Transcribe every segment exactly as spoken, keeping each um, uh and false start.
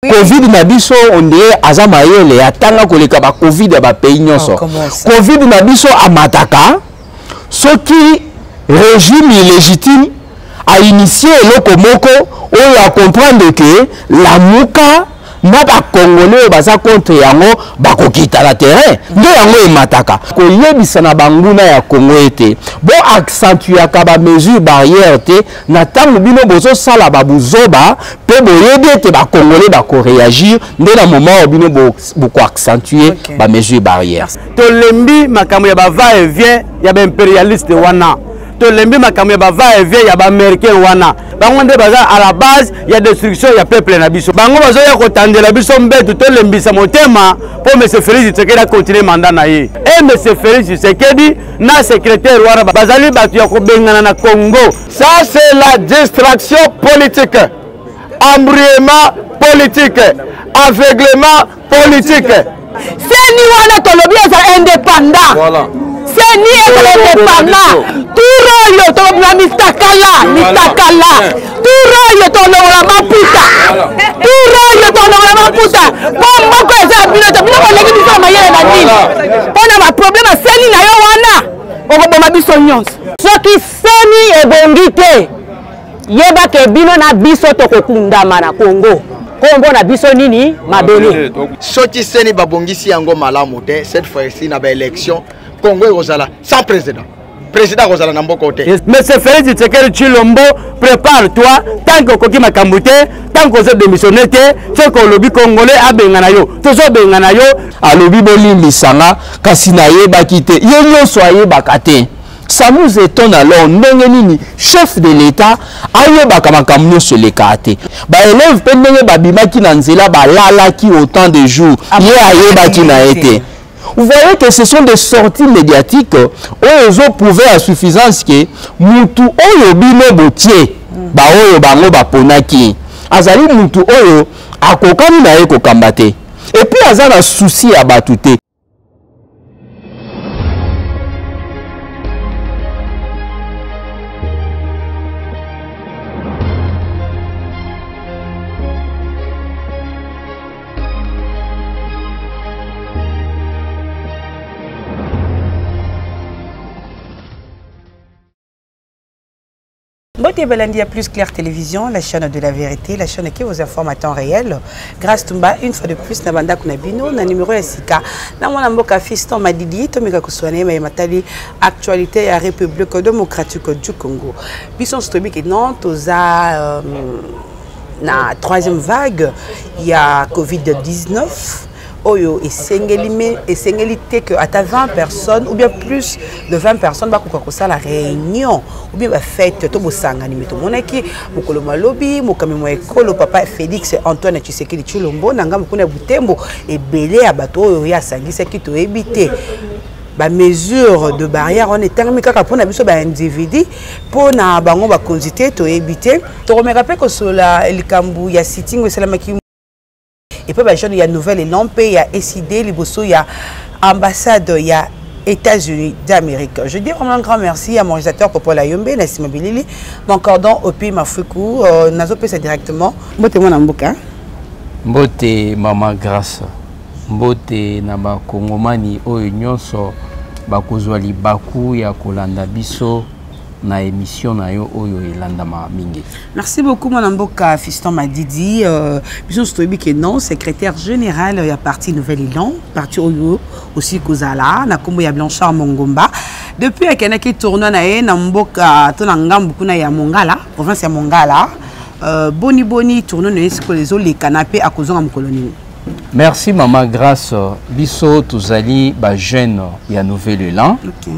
Covid na biso on dirait azama yele atanga koleka ba Covid ya ba pays nyonso. Covid na biso amataka soki régime illégitime a initié eloko moko oyo a comprendre que la muka na ba congolais baza contre yango bakokita la terrain nde yango emataka koyebisa na banguna ya Congo ete bo accentuer ka ba mesure barrière te na tango bino bozo sala ba buzoba pe boyebi ete ba congolais ba ko réagir nde na moment o bino bo ko accentuer ba mesure barrière to lembi makambo ya ba va et vient ya ba impérialiste wana to lembi makambo ya ba va et vient ya ba américain wana bango nde baza à la base ya destruction ya peuple na biso bango bazo ya kotandela biso mbetu to lembisa motema po monsieur Félix Tshisekedi continuer mandat na ye et monsieur Félix Tshisekedi na secrétaire wana bazali batu ya kobengana na Congo. Ça c'est la distraction politique, embrouillement politique, aveuglement politique. C'est ni wana tolobi eza indépendant. Voilà. C'est ni indépendant. Tout royo to na mistakala, mistakala. Tout royo to na maputa. Tout royo to na maputa. Comme moko eza bino to bino koleki biso mayele na nini. Pona ba problème seni na yo wana. Okoboma biso nyonso. Soki seni ebongi te. Yeba ke bino na biso to kokundama na Congo. Kombo na biso nini mabele. Soki seni babongisi yango malamu te cette fois-ci na ba élection Congo Rosala sans président. Président Rosala na mboko te. Monsieur Félix Tshisekedi Tshilombo, prépare-toi tant que koki makambu te, tant que vous démissionné te, ce que lobi congolais a bengana yo. Tozo bengana yo alobi bolimbi sanga kasi na yeba kite. Yo nyonso ayeba te. Ça nous étonne alors, ndenge chef de l'État ayeba makambu nyonso leka te. Ba élève pe ndenge babimaki na nzela balalaki autant de jours. Ye ayeba ki na été. Vous voyez que ce sont des sorties médiatiques où ils ont prouvé à suffisance que mutu oyo bino botie ba oyo bango baponaki azali mutu oyo akokani na ye kokamba te et puis azana souci ya batu te. Beauté Belandi à Plus Claire Télévision, la chaîne de la vérité, la chaîne qui vous informe à temps réel. Grâce Tumba, une fois de plus, na banda kunabino, na numéro ya sika. Na mwana mboka fiston madidi, tomika kuswane, ma matali actualité ya République démocratique du Congo. Bison stobi que non, toza na troisième vague, il y a Covid dix-neuf. Oyo et singelime et singelité que à vingt personnes ou bien plus de vingt personnes ba ko ça la réunion ou bien ba fête to bosanga ni meto monaki mokolo malobi mokami mo ekolo papa Félix Antoine Tshisekedi Tshilombo nanga mokuna butembo et belé à bato oyo ya sangisa ki to ebité ba mesure de barrière on est terminé kaka pona biso ba individu pona bango ba consulter to ebité to remeka pe ko sola elikambu ya sitingo selamaki. Et puis, il y a une nouvelle élan, il y a S I D, il y a ambassade, il y a États-Unis d'Amérique. Je dis vraiment un grand merci à mon réalisateur Popola Yombe, Nassima Bilili, mon cordon au pays Mafoukou, Nazo Pesa directement. Mbote mon amboka. Mbote Mama Grâce. Mbote Naba Kongomani o nyonso bakozwali baku ya kolanda biso na émission na yo oyo elandama mingi. Merci beaucoup mon amboka fiston Madidi euh biso stobi que non secrétaire général ya parti Nouvelle Élan parti oyo aussi kozala na kombo ya Blanchard Mongomba depuis akenaki tournoi na ye na mboka to na ngambu kuna ya Mongala province ya Mongala euh boni boni tournoi na esiko les les canapés à kozonga mkoloni. Merci Maman Grâce biso tozali ba jeune ya Nouvelle Élan. OK.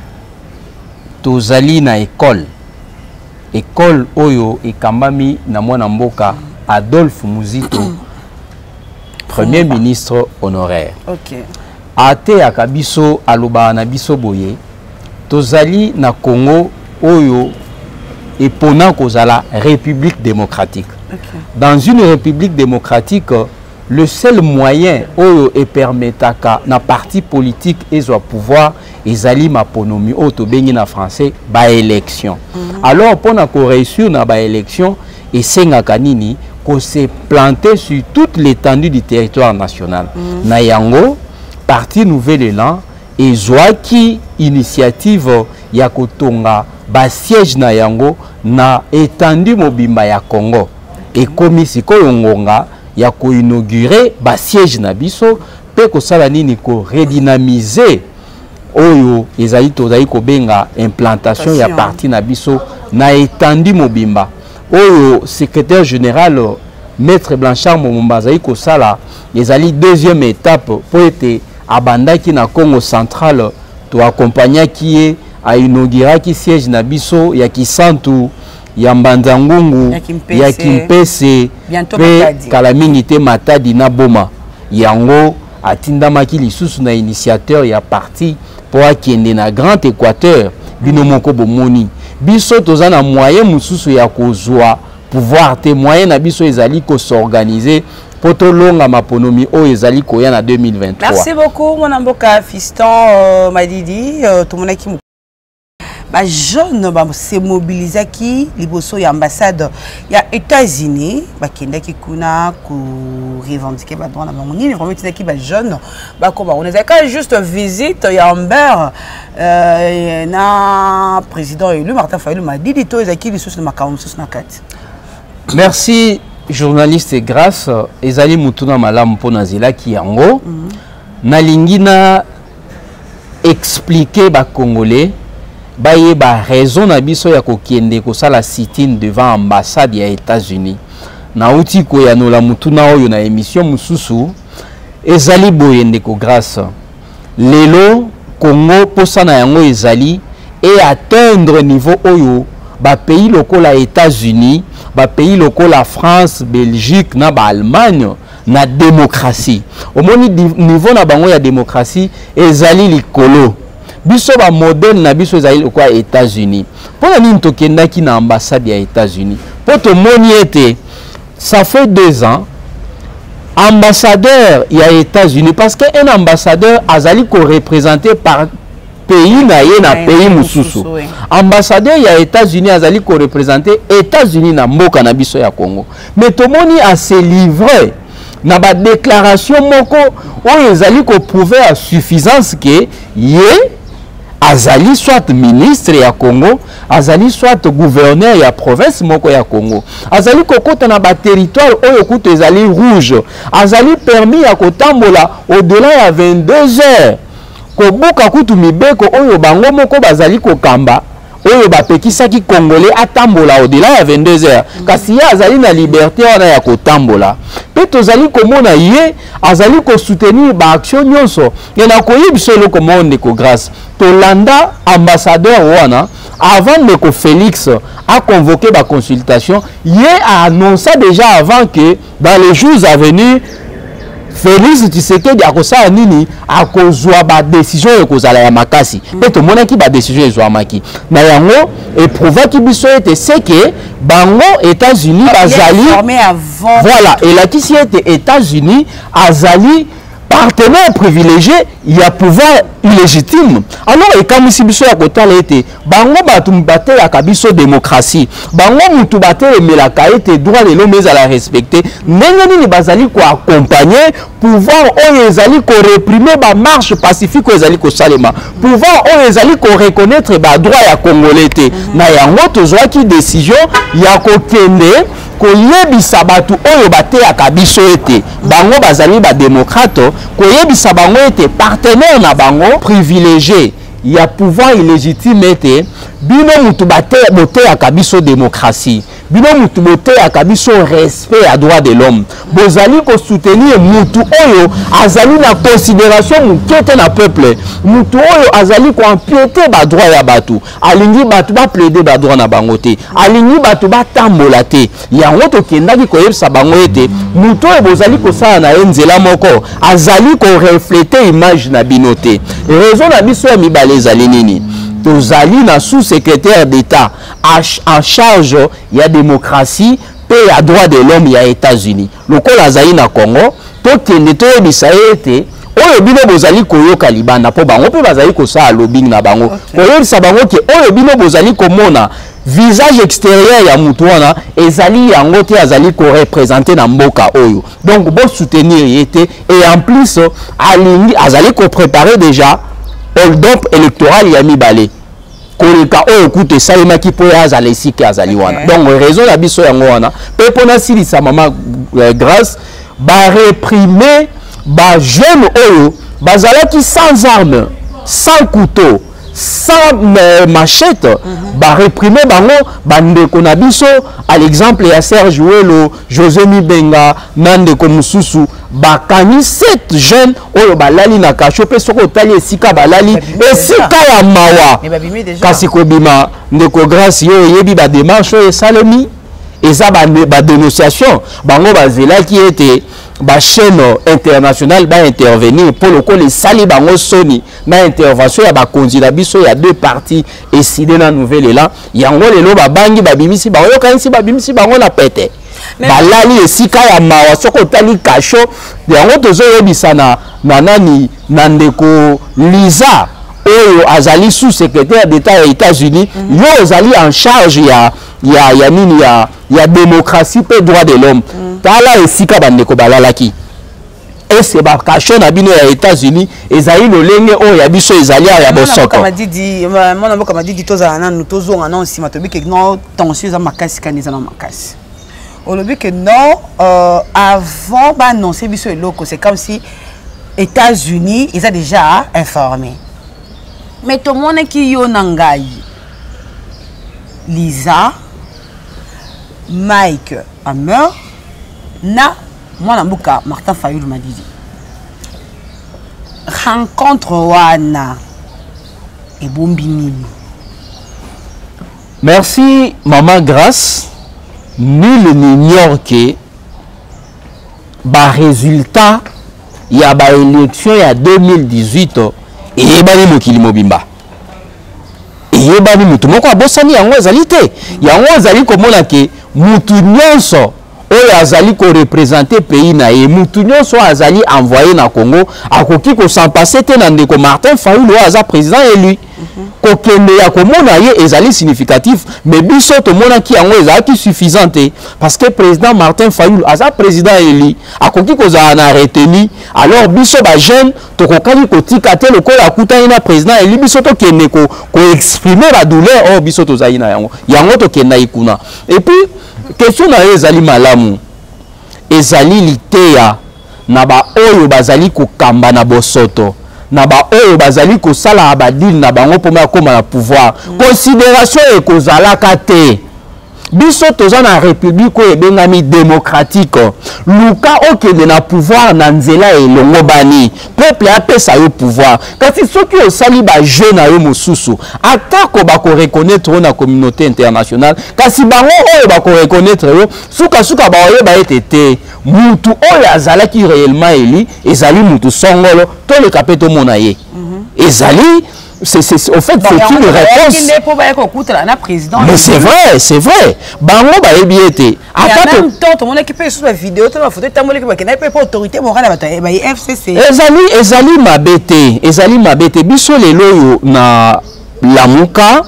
Tozali na école école oyo ekambami na mwana mboka Adolphe Muzito premier ministre honoraire. OK. Ate akabiso aloba na biso boye tozali na Congo oyo epona kozala République démocratique. Okay. Dans une République démocratique le seul moyen oyo e permetaka na parti politique ezo pouvoir ezali maponomi oyo to bengi na français ba élection. Mm -hmm. Alors pona ko réussir na ba élection esengaka nini qu'on s'est planté sur toute l'étendue du territoire national. Mm. Na yango, parti Nouvel Élan, et Zouaki, initiative ya kotonga, ba siège na yango, na étendue mobimba ya Congo. Et comme ici, Kolongonga, ya ko inaugurer ba siège na biso, pe ko sala nini ko redynamiser oyo ezali tozali ko benga implantation ya parti na biso na étendue mobimba. Oyo secrétaire général Maître Blanchard Momomba zali ko sala ezali deuxième étape pour être abandaki na Congo central to accompagner qui a inauguré qui siège na biso ya Kisantu ya Mbanzangungu ya Kimpese pe kala mingi te Matadi na Boma yango atindamaki lisusu na initiateur ya parti pour akende na Grand Équateur bino moko bomoni biso toza na moyen mususu ya kozwa pouvoir te moyen na biso ezali ko s'organiser pour to longa maponomi o ezali ko ya na deux mille vingt-trois. Merci beaucoup mon mboka Fiston euh, Madidi euh, tout mon équipe ba jeune ba se mobiliser qui liboso ya ambassade ya États-Unis ba kenda ki kuna ku revendiquer ba droit na bango ni vraiment qui ba jeune ba ko ba on est quand juste visite ya Amber euh, na président élu Martin Fayulu Madidi to ezaki lisusu na makambo lisusu na kati. Merci journaliste et grâce ezali mutuna malamu pona zela ki yango mm -hmm. na lingina expliquer ba congolais baye ba raison na biso ya kokende ko sala sit-in devant ambassade ya États-Unis na uti ko ya no la mutuna oyo na émission mususu ezali boyende ko grâce lelo Congo posa na yango ezali et atteindre niveau oyo ba pays lokola États-Unis ba pays lokola France, Belgique na ba Allemagne na démocratie au moni niveau na bango ya démocratie ezali likolo biso ba modèle na biso ezali kwa États-Unis pona nini tokendaki na ambassade ya États-Unis poto moni ete ça fait deux ans ambassadeur ya États-Unis parce que un ambassadeur azali ko représenter par pays na ye na pays mususu ambassadeur ya États-Unis azali ko représenter États-Unis na mboka na biso ya Congo mais tomoni a se livrer na ba déclaration moko oyo ezali ko prouver à suffisance que ye azali soit ministre ya Congo azali soit gouverneur ya province moko ya Congo azali kokota na ba territoire oyo kuto ezali rouge azali permis ya kotambola au-delà ya vingt-deux heures kobuka kutu mibeko oyo bango moko bazali kokamba oyo bapekisaki congolais atambola au-delà ya vingt-deux heures kasi ye azali na liberté wana ya kotambola pe tozali komona ye azali ko soutenir ba action nyonso na koyebisa eloko monde ko grâce tolanda ambassadeur wana avant de que Félix a convoqué ba consultation ye a annoncé déjà avant que dans les jours à venir Félix Tshisekedi akosala nini akozwa ba décision ekozala ya makasi pe to mona ki ba décision ezwa maki na yango éprouva ki biso ete c'est que bango États-Unis bazali voilà et la qui était États-Unis azali partenaire privilégié il y a pouvoir illégitime alors et comme si biso ya kotala ete bango batu mbate ya kabiso démocratie bango mutu bate melaka ete droit de l'homme ezala respecter ndenge nini bazali ko accompagner pouvoir oyo ezali ko réprimer ba marche pacifique ezali ko salema pouvoir oyo ezali ko reconnaître ba droit ya congolais te na yango tozwa ki décision ya ko kende koyebisa batu oyo bate ya kabiso ete bango bazali ba démocrate koyebisa bango ete partenaire na bango privilégié il y a pouvoir illégitime ete bino mutu bate bote ya kabiso démocratie bino mutu bote ya kabiso respect à droit de l'homme bozali ko soutenir mutu oyo azali na considération mukete na peuple mutu oyo azali ko empiéter ba droit ya batu alingi batu ba plaider ba droit na bango te alingi batu ba tambola te yango to kendaki ko yebisa bango ete mutu oyo bozali ko sala na enzela moko azali ko refléter image na bino te raison na biso ya mibale ezali nini tozali na sous-secrétaire d'État en charge ya démocratie pe ya droit de l'homme ya États-Unis lokola azali na Congo to kende to yebisa ete oyo bino bozali koyoka libanda po bango pe bazali kosala lobbying na bango koyebisa bango ke oyo bino bozali komona visage extérieur ya mutu wana ezali yango te azali korepresente na mboka oyo donc bo soutenir ye te et en plus alingi azali kopréparer déjà hold-up électoral ya mibale koleka oyo kuta esalemaki mpo ya azala esika azali wana donc raison na biso yango wana mpe mpona silisa mama grâce baréprimer bajeune oyo bazalaki sans arme sans couteau sans euh, machette mm-hmm. baréprimer bango bandeko na biso à l'exemple ya Serge Welo José Mibenga nandeko mususu bakani sept jeunes oyo balali na kasho pe soko otali esika balali esika ya mawa kasi kobima ndeko grâce yo yebi ba démarche oyo esalemi eza ba dénonciation bango bazelaki ete ba chaîne internationale ba intervenir pour le coup les sali bango soni na intervention ya ba konzi na biso ya deux parties et sidé na nouvelle là yango lelo ba bangi ba bimisi ba yo kanisi ba bimisi bango na pete balali esika ya mawa soko tali kasho yango tozo yebisa na nani na ndeko Liza oyo azali sous-secrétaire d'État aux États-Unis mm -hmm. yo azali en charge ya ya ya nini ya ya démocratie et droit de l'homme mm. tala esika bandeko balalaki et c'est ba kasho na bino ya États-Unis ezali lolenge oyo ya biso ezali ya bosoko kama didi mona mboka madidi toza na tozo ngana nsima to bike no tension za makasi kanisa na makasi olobi que non euh, avant ba annoncer biso eloko c'est comme si États-Unis ils a déjà informé mais tout le monde qui yo nangai Liza Mike Hammer na moi mbuka Martin Fayulu Madidi rencontre wana et bombini. Merci maman Grâce. Nul n'ignore que ba résultat il y a ba élection il y a deux mille dix-huit et yebani mokili mobimba et yebani mutu moko abosani yango ezali te yango ezali komona ke mutu nyonso oyo azali ko représenter pays na ye mutu nyonso azali envoyé na Congo akoki ko s'en passer te na ndeko Martin Fayulu aza président élu kokende ya komona ye ezali significatif mais biso to mona ki yango ezali suffisante parce que président Martin Fayulu aza président élu akoki ko za na retenu alors biso ba jeune to kokali ko tika te lokola akutani na président élu biso to kende ko ko exprimer la douleur oh biso to za ina yango yango to kenda ikuna et puis question na ezali malamu ezali liteya na ba oyo bazali ko kamba na bosoto na ba oyo bazali ko sala abadil na bango poma koma na pouvoir mm. considération e ko zalaka te biso toza na république oyo ebengami démocratique luka okende na pouvoir na nzela elongo bani peuple apesa yo pouvoir kasi soki osali ba jeune yo mosusu atako bako reconnaître na communauté internationale kasi bango oyo bako reconnaître yo suka suka ba oyo ba etete mutu oyo azalaki réellement eli ezali mutu songolo to le kapeto monaye ezali c'est c'est au fait c'est une réponse mais c'est vrai c'est vrai bango ba ebiete en même temps tout le monde qui peut sur la vidéo tout la photo tamole qui n'a pas autorité morale ba F C C ezali ezali mabete ezali mabete biso lelo yo na lamuka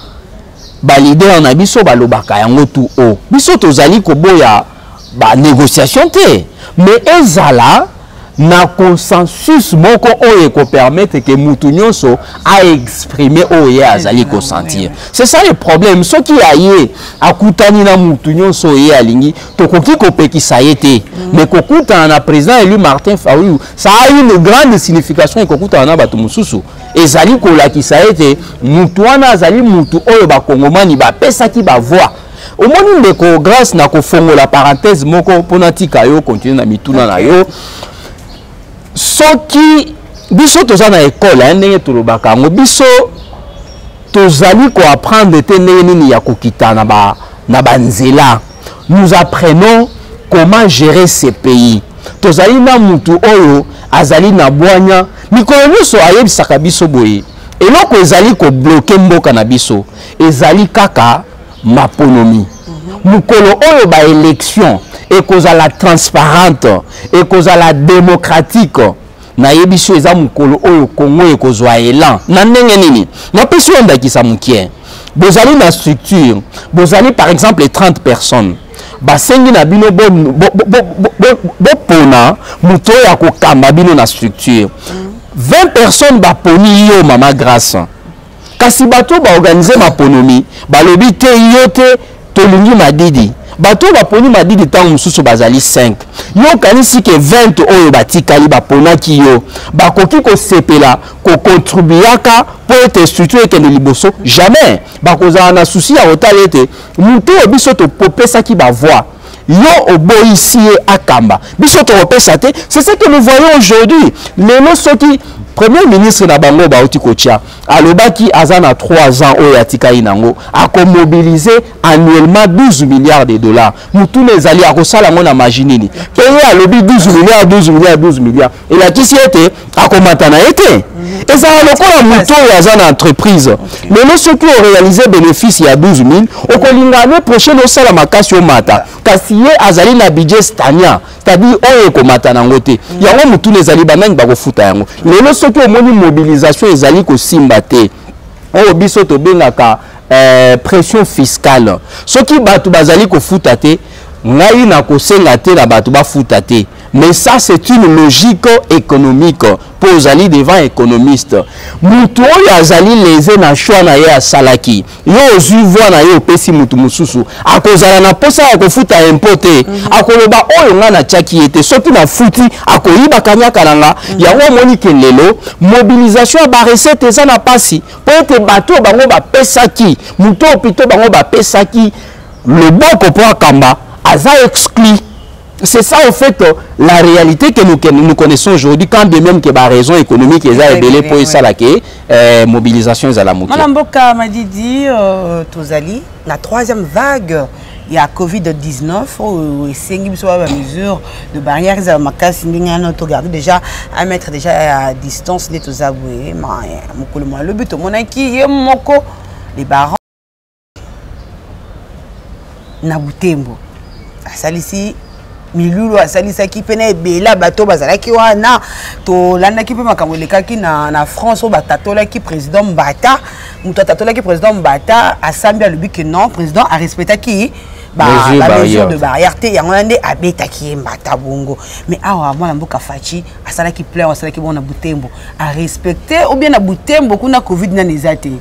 ba leader na biso balobaka yango tu o biso tozali koboya ba négociation te mais ezala na consensus moko oye ko permettre que mutu nyonso a exprimer oye azali ko sentir c'est ça le problème ce qui aye akutani na mutu nyonso ye alingi to koki ko pekisa yete mais kokuta na président élu Martin Fayulu ça a une grande signification kokuta na batu mususu ezali ko lakisa yete mutu wana azali mutu oyo ba kongomani ba pesa ki ba voix au moni ndeko grâce na ko fongo la parenthèse moko pona tika yo continue na mituna na yo soki biso toza na école ndenge tolobaka ngo biso tozali ko apprendre te ndenge nini ya kokita na ba na banzela nous apprenons comment gérer ces pays tozali na mutu oyo azali na bwanya mikolo nyonso ayebisaka biso boye eloko ezali ko bloquer mboka na biso ezali kaka maponomi mukolo oyo ba élection et cause à la transparente et cause à la démocratique na yebiso eza mukolo oyo Congo ekozwa elan na ndenge nini na peso ndakisa mukie bozali na structure bozali par exemple trente personnes basengi na bino bo bo pona muto ya kokamba bino na structure vingt personnes baponi yo mama grâce kasi bato ba organiser maponomi balobi te yo te tolingi madidi bato baponi madidi tango mususu bazali cinq yo kanisi ke vingt oyo batikali baponaki yo bakoki kosepela kokontribuaka po ete structure ekende liboso jamais bakozala na souci ya kotala ete mutu oyo biso topesaki bavoi yo oboyisi ye akamba biso topesa te. C'est ce que nous voyons aujourd'hui. Lelo soki premier ministre na bango bauti kotia alobaki azana trois ans oyo atika inango a mobiliser annuellement douze milliards de dollars mutu nezali akosala ngona majinini paye alobi douze milliards douze milliards douze milliards et la kisi ete akomata na ete ezala lokola mutu oyo azana entreprise lelo soki o réaliser bénéfice ya douze mille okolinga année prochaine osala makasi omata kasi ye azali na budget stania c'est-à-dire oyo ekomata nango te yango mutu nezali banani bakofuta yango lelo soki omoni mobilisation ezali kosimba te oyo biso tobengaka euh, pression fiscale soki bato bazali kofuta te ngai na kosenga te na bato bafuta te. Mais ça, c'est une logique économique. Pour Zali devant économiste. Moutou yazali leze na choix na ye a salaki. Yo ozu voix na ye opesi mutu mususu. Akozala na posa ya kofuta importe. Akoloba oyo nga na tchaki ete. Soki na futi akoyiba kanya kananga. Yango moni kelelo. Mobilisation ba recette eza na pasi. Po ete bato bango ba pesaki. Moutou opito bango ba pesaki. Le boko po akamba. Aza exclu. C'est ça en fait la réalité que nous, que nous connaissons aujourd'hui, quand bien même que la raison économique est ébélée pour ça la euh, mobilisation à la montée. Madame Boka m'a dit euh, Tozali, la troisième vague, il y a Covid dix-neuf, où il y a une mesure de barrière, il y a déjà à mettre déjà à distance les Tozaboué, le but, mon qui les barons, Nabutembo, ça ici. Milulu asalisa ki pene bela bato bazala ki wana to landa ki pe makambo lekaki na na France o batatola ki président Mbata muto tatola ki président Mbata asambi alobi que non président a respecté ki ba la mesure de barrière te yango ndé abeta ki Mbata bongo mais awa mwana mboka fachi asala ki plein asala ki bona Butembo a respecter ou bien na Butembo kuna Covid na nezate.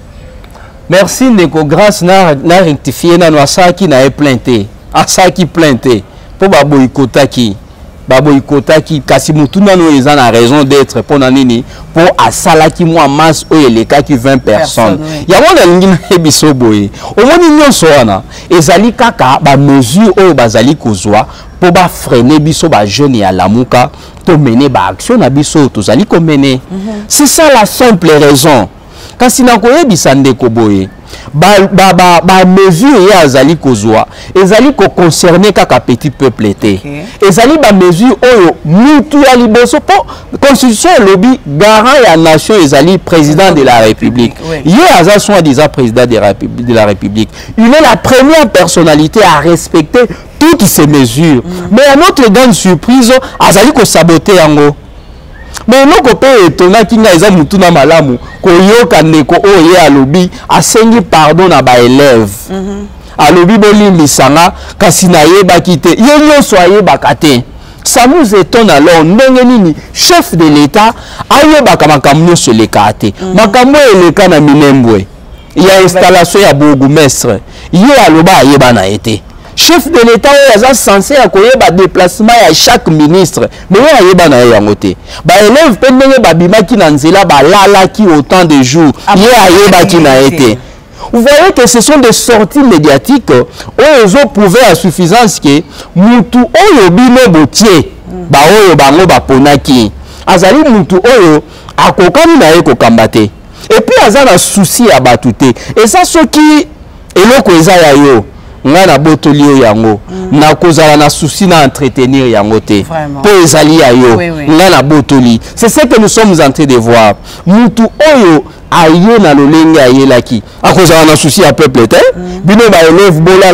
Merci Neko grâce na na rectifier na no asaki na e plainte asaki plainte pour baboyikotaki baboyikotaki kasi mutu nano eza na raison d'être pour nanini pour asalaki moi masse oyo elekaki vingt personnes yango na lingi na ebiso boye omoni nyonso wana ezali kaka ba mesure oyo bazali kozwa pour ba freiner biso ba jeune ya lamuka to mener ba action na biso tozali ko mener. C'est ça la simple raison kasi na koyebisa ndeko boye ba ba ba, ba mesure ya azali kozwa ezali ko concerner kaka petit peuple té ezali ba mesure oyo mutu ya liboso po constitution lobby garant ya nation ezali président de la république ye aza soi-disant président de la république de la république il est la première personnalité à respecter toutes ces mesures mais à notre grande surprise azali ko saboter yango. Mais nous copains étonnant qui n'a pas mutu na malamu koyoka ndeko oye alobi asengi pardon na ba élève alobi bolimbi sanga kasi na yeba kite ye nyonso ayebaka te. Ça nous étonne alors ndenge nini chef de l'état ayebaka makambo nyonso eleka te makambo eleka na minembwe ya installation ya bourgmestre ye aloba ayeba na ete chef de l'état est censé accueillir déplacement à chaque ministre mais il y a des yangote ba élève pendenge babima ki na nzela ba lala ki autant de jours il y a qui na été. Vous voyez que ce sont des sorties médiatiques où ils ont prouvé à suffisance que mutu oyo bino botier ba oyo bango ba ponaki azali mutu oyo akokani na ye kokambate et puis azana souci à batute et ça ce qui eloko eza ya yo nga na botoli yango na kozala na souci na entretenir yango te po ezali ya yo nga na botoli. C'est ce que nous sommes en train de voir mutu oyo aye na lolenge ayelaki akozala na souci ya peuple te bino ba élève bolala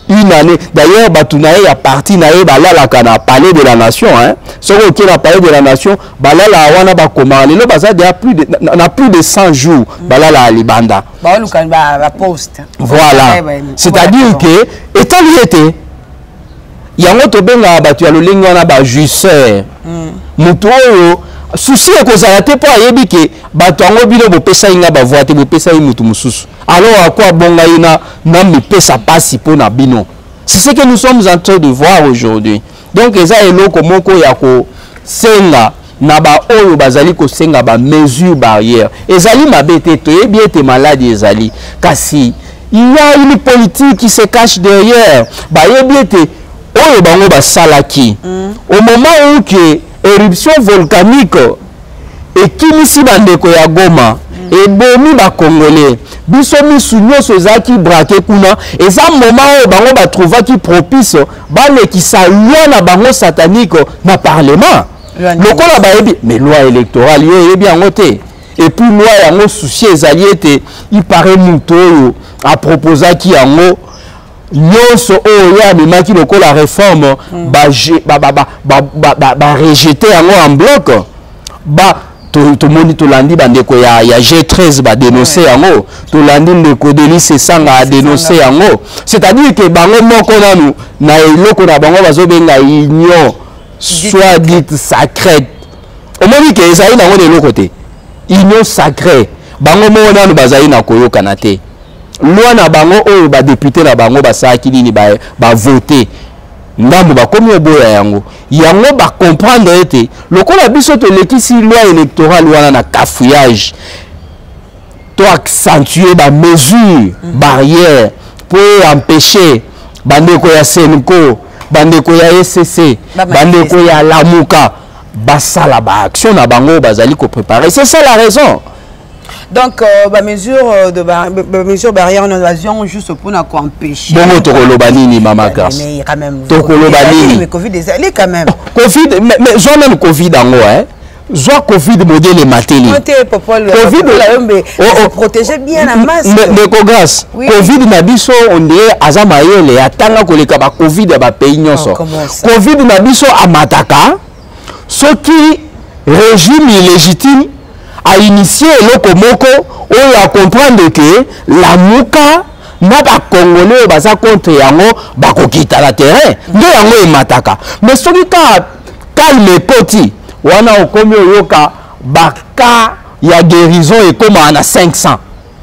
une année. D'ailleurs, Batounae a parti nae balala kana palais de la nation. Hein. Ce qui est palais de la nation, balala wana ba koma. Lelo baza déjà plus de na plus de cent jours. Balala à Libanda. Ba lukan ba ba poste. Voilà. C'est-à-dire que étant lié yango to benga batu ya lolingo na ba jusseur. Mutu oyo souci ekozala te po ayebi ke bato yango bino bopesa inga bavoi te bopesa ye mutu mususu. Alors à quoi bonga ina na mipesa pasi po na bino. C'est ce que nous sommes en train de voir aujourd'hui. Donc eza eloko moko ya ko senga na ba oyo bazali ko senga ba mesure barrière. Ezali mabete to yebi ete maladie ezali. Kasi il y a une politique qui se cache derrière. Ba yebi ete oyo bango ba salaki. Au moment où que éruption volcanique et kimisi bandeko ya Goma et bomi ba congolais biso misu nyoso zaki braqué kuna et ça moment où bango ba trouva qui propice ba le qui sa loi na bango satanique na parlement lokola ba yebi mais loi électorale yo yebi en côté et puis loi yango souci ezali ete il paraît muto a proposer qui yango nyonso oyo ya mimaki lokola réforme ba ba ba ba ba ba rejeter yango en bloc ba to to moni to landi bandeko ya ya G treize ba dénoncer yango to landi ndeko Delice Sanga a dénoncer yango c'est-à-dire que bango moko nanu na eloko na bango bazobenga union soit dite sacrée o moni ke ezali nango de l'autre côté union sacrée bango moko nanu bazali na koyokana te loi na bango oyo ba député na bango basaki nini ba ba voter ndambo ba komi oboya yango yango ba comprendre ete lokola biso to lekisi loi électorale wana na cafouillage to accentuer ba mesure barrière pour empêcher bandeko ya Senko bandeko ya S C C bandeko ya Lamuka basala ba action na bango bazali ko préparer. C'est ça la raison. Donc, euh, bah, mesure de bah, bah, mesure barrière en invasion juste pour nous empêcher. Bon, tokolo banini mama grâce. Mais quand même. Tokolo banini. Mais Covid est allé quand même. Covid, mais mais j'ai même Covid en haut, hein. J'ai Covid modèle et matéli. Covid mais protéger bien la masse. Mais mais grâce. Covid na biso on dit azamayele atanga koleka ba Covid ba pays nyonso. Covid na biso amataka. Ce qui régime illégitime a initié le moko on a comprendre que la muka na ba congolais baza contre yango ba kokita la terrain nde yango e mataka mais soki ka calme poti wana okomi oyoka baka ya guérison e koma na cinq cents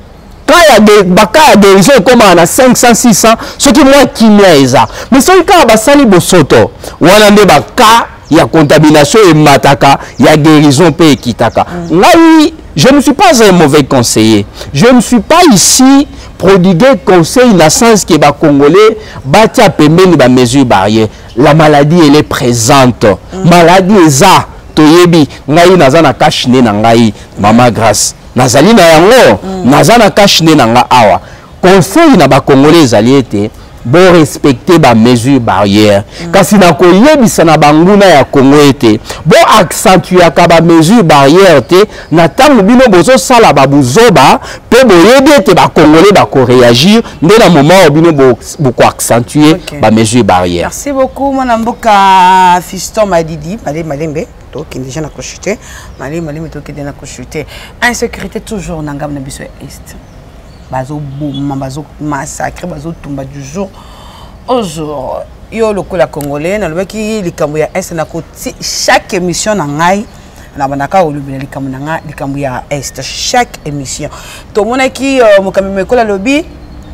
ka ya de baka ya guérison e koma na cinq cents six cents soki moi kimia eza mais soki ka basali bosoto wana nde baka il y a contamination et mataka, il y a guérison et kitaka. Là, oui, je ne suis pas un mauvais conseiller. Je ne suis pas ici prodigué conseil dans le sens que les Congolais battent à pembe les mesures barrières. La maladie, elle est présente. Mm. Maladie est ça. Toyebi, ngai nazana kashne na ngai, mama grâce. Nazali na yango, nazana kashne na nga awa. Conseil na ba Congolais zaliete. Bon respecter ba mesure barrière kasi na ko yebisa na banguna ya Congo ete bon accentuer ka ba mesure barrière te na tango bino bozo sala ba buzoba pe boyebi ete ba Congolais ba ko réagir nde na moment bino bo ko accentuer ba mesure barrière. Merci beaucoup mon mboka Fiston Madidi Malé Malembe to ki déjà na ko chuter Malé Malembe to ki na ko chuter insécurité toujours na ngam na biso est bazo boum bazo massacre bazo tumba du jour au jour yo lokola congolais na lobaki likambo ya est na koti chaque émission na ngai na banaka olubela likambo na ngai likambo ya est chaque émission to monaki mokami mekola lobi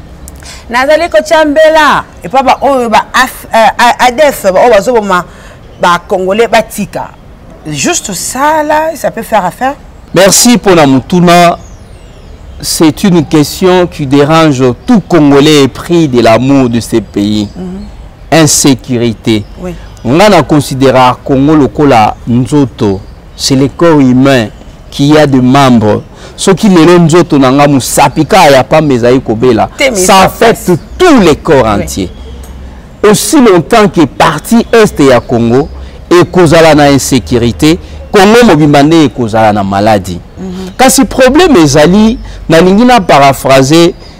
nazali ko chambela et papa o ba adef o bazo boma ba congolais batika juste ça là ça peut faire affaire. Merci pour la mutuna. C'est une question qui dérange tout Congolais épris de l'amour de ces pays. Mm-hmm. Insécurité. Oui. On a considéré Congo lokola nzoto. C'est le corps humain qui a des membres. Ce qui n'est pas nzoto nanga musapika ya pa mezaï kobela. Ça affecte tous les corps entiers. Oui. Aussi longtemps que partie est ya Congo et kozala na insécurité, Congo mobimande et kozala na maladie. Kasi problème ezali na lingina paraphraser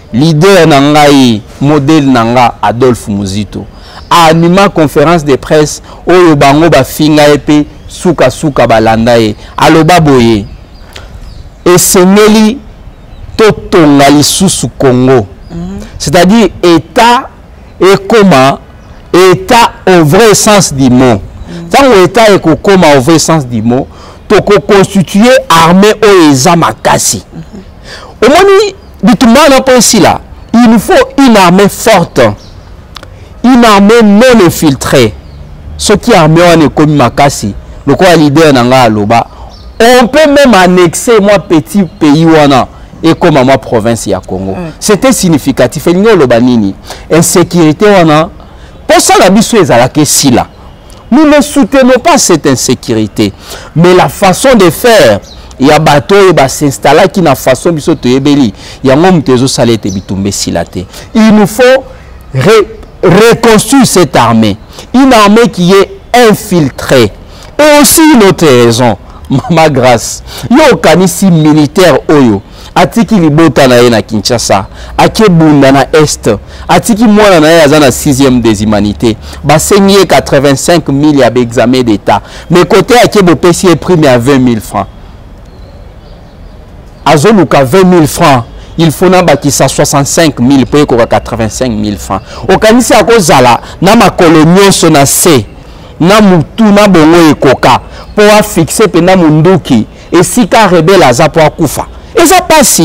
leader nangai modèle nanga Adolphe Muzito anima conférence de presse oyo bango ba finga epe suka suka balanda ye aloba boye esengeli totonga lisusu Congo mm -hmm. c'est-à-dire état et comment état au vrai sens du mot tant mm -hmm. état et comment au vrai sens du mot to ko constituer armée oyo eza makasi mm -hmm. omoni bitumana po ici là il nous faut une armée forte, une armée non infiltrée. Ce qui est armée on est comme makasi, le quoi leader nanga aloba. On peut même annexer moi petit pays wana et comme à ma province ya Congo. Mm. C'était significatif. Et nous lobanini insécurité wana. Pour ça la biso ezalake si là. Nous ne soutenons pas cette insécurité, mais la façon de faire. Il y a bateau et bas s'installer qui n'a façon biso to yebeli ya ngom tezo salete bitumbe silate. Il nous faut ré, reconstruire cette armée, une armée qui est infiltrée. Et aussi une autre raison, mama grâce yo kanisi militaire oyo atiki libota na ye na Kinshasa akebunda na est atiki mwana na ye aza na sixième des humanités basengi quatre-vingt-cinq mille ya examen d'état mais côté akebo pesi prime à vingt mille francs. Azoluka vingt mille francs, il faut n'abakisa soixante-cinq mille pour quatre-vingt-cinq mille francs. Au kanisi à cause là, na ma colonio sona C, na mutu na bongo e koka pour fixer pena munduki et si ka rebelle aza pour kufa. Et ça passe.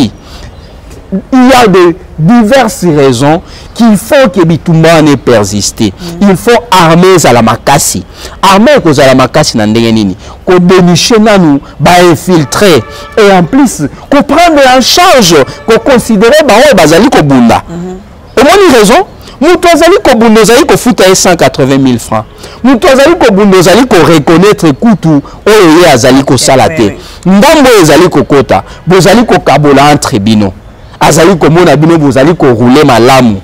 Il y a de diverses raisons qu'il faut que Bitumba ne persiste. Mm. Il faut armer à la makasi. Armer à la makasi na ndenge nini. Ko dénicher nanu, ba infiltrer et en plus ko prendre en charge, ko considérer ba o bazali ko bunda. Au moins une raison, mutu azali ko bunda azali ko futa cent quatre-vingt mille francs. Mutu azali ko bunda azali ko reconnaître kutu oyo ye azali ko salate. Ndambo azali ko kota, bozali ko kabola entre bino. Azali komona bino bozali ko rouler malamu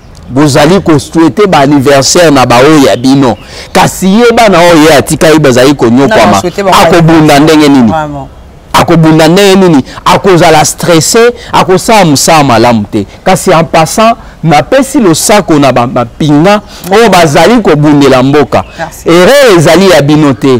bozali ko souhaiter ba anniversaire na ba oya bino kasi ye bana oya atika ye bazali ko nyokama akobunda ndenge nini akobunda ndenge nini akozala stressé akosa musa malamu te kasi en passant na pesi lo sako na ba pinga o bazali ko bundela mboka erreur ezali ya bino te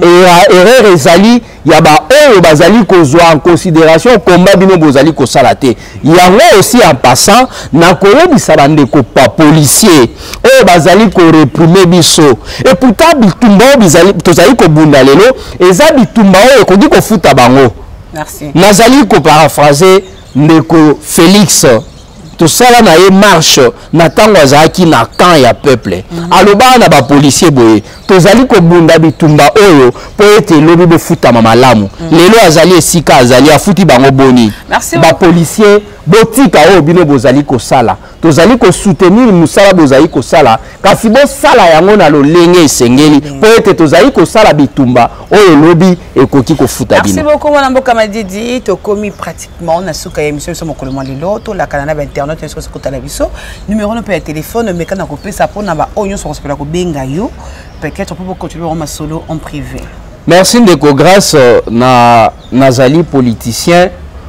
et erreur ezali ya ba oyo bazali kozwa en considération combat bino bozali ko salate yango aussi en passant na koyebisa bandeko pa policier oyo bazali ko réprimer biso et pourtant bitumba bizali tozali ko bunda lelo eza bitumba oyo ko di ko futa bango. Merci. Nazali ko paraphraser ndeko Félix tout ça là na ye marche na tango azaki na camp ya peuple mm -hmm. aloba na ba policier boye tozali ko bunda bitumba oyo po ete lobi be futa mamalamu mm -hmm. lelo azali esika azali afuti bango boni ba policier botika oyo bino bozali ko sala tozali ko soutenir musala bozali ko sala kasi bo sala yango na lolenge esengeli mm -hmm. po ete tozali ko sala bitumba oyo lobi ekoki ko futa bino. Merci beaucoup mwana mboka madidi to komi pratiquement na suka ya émission so mokolo mwa lelo to la kanana internet est-ce que c'est côté la biso numéro no pe téléphone mais quand on coupe ça pour na ba onyo so respecter ko benga yo peut-être on peut continuer en solo en privé. Merci ndeko grâce na nazali politicien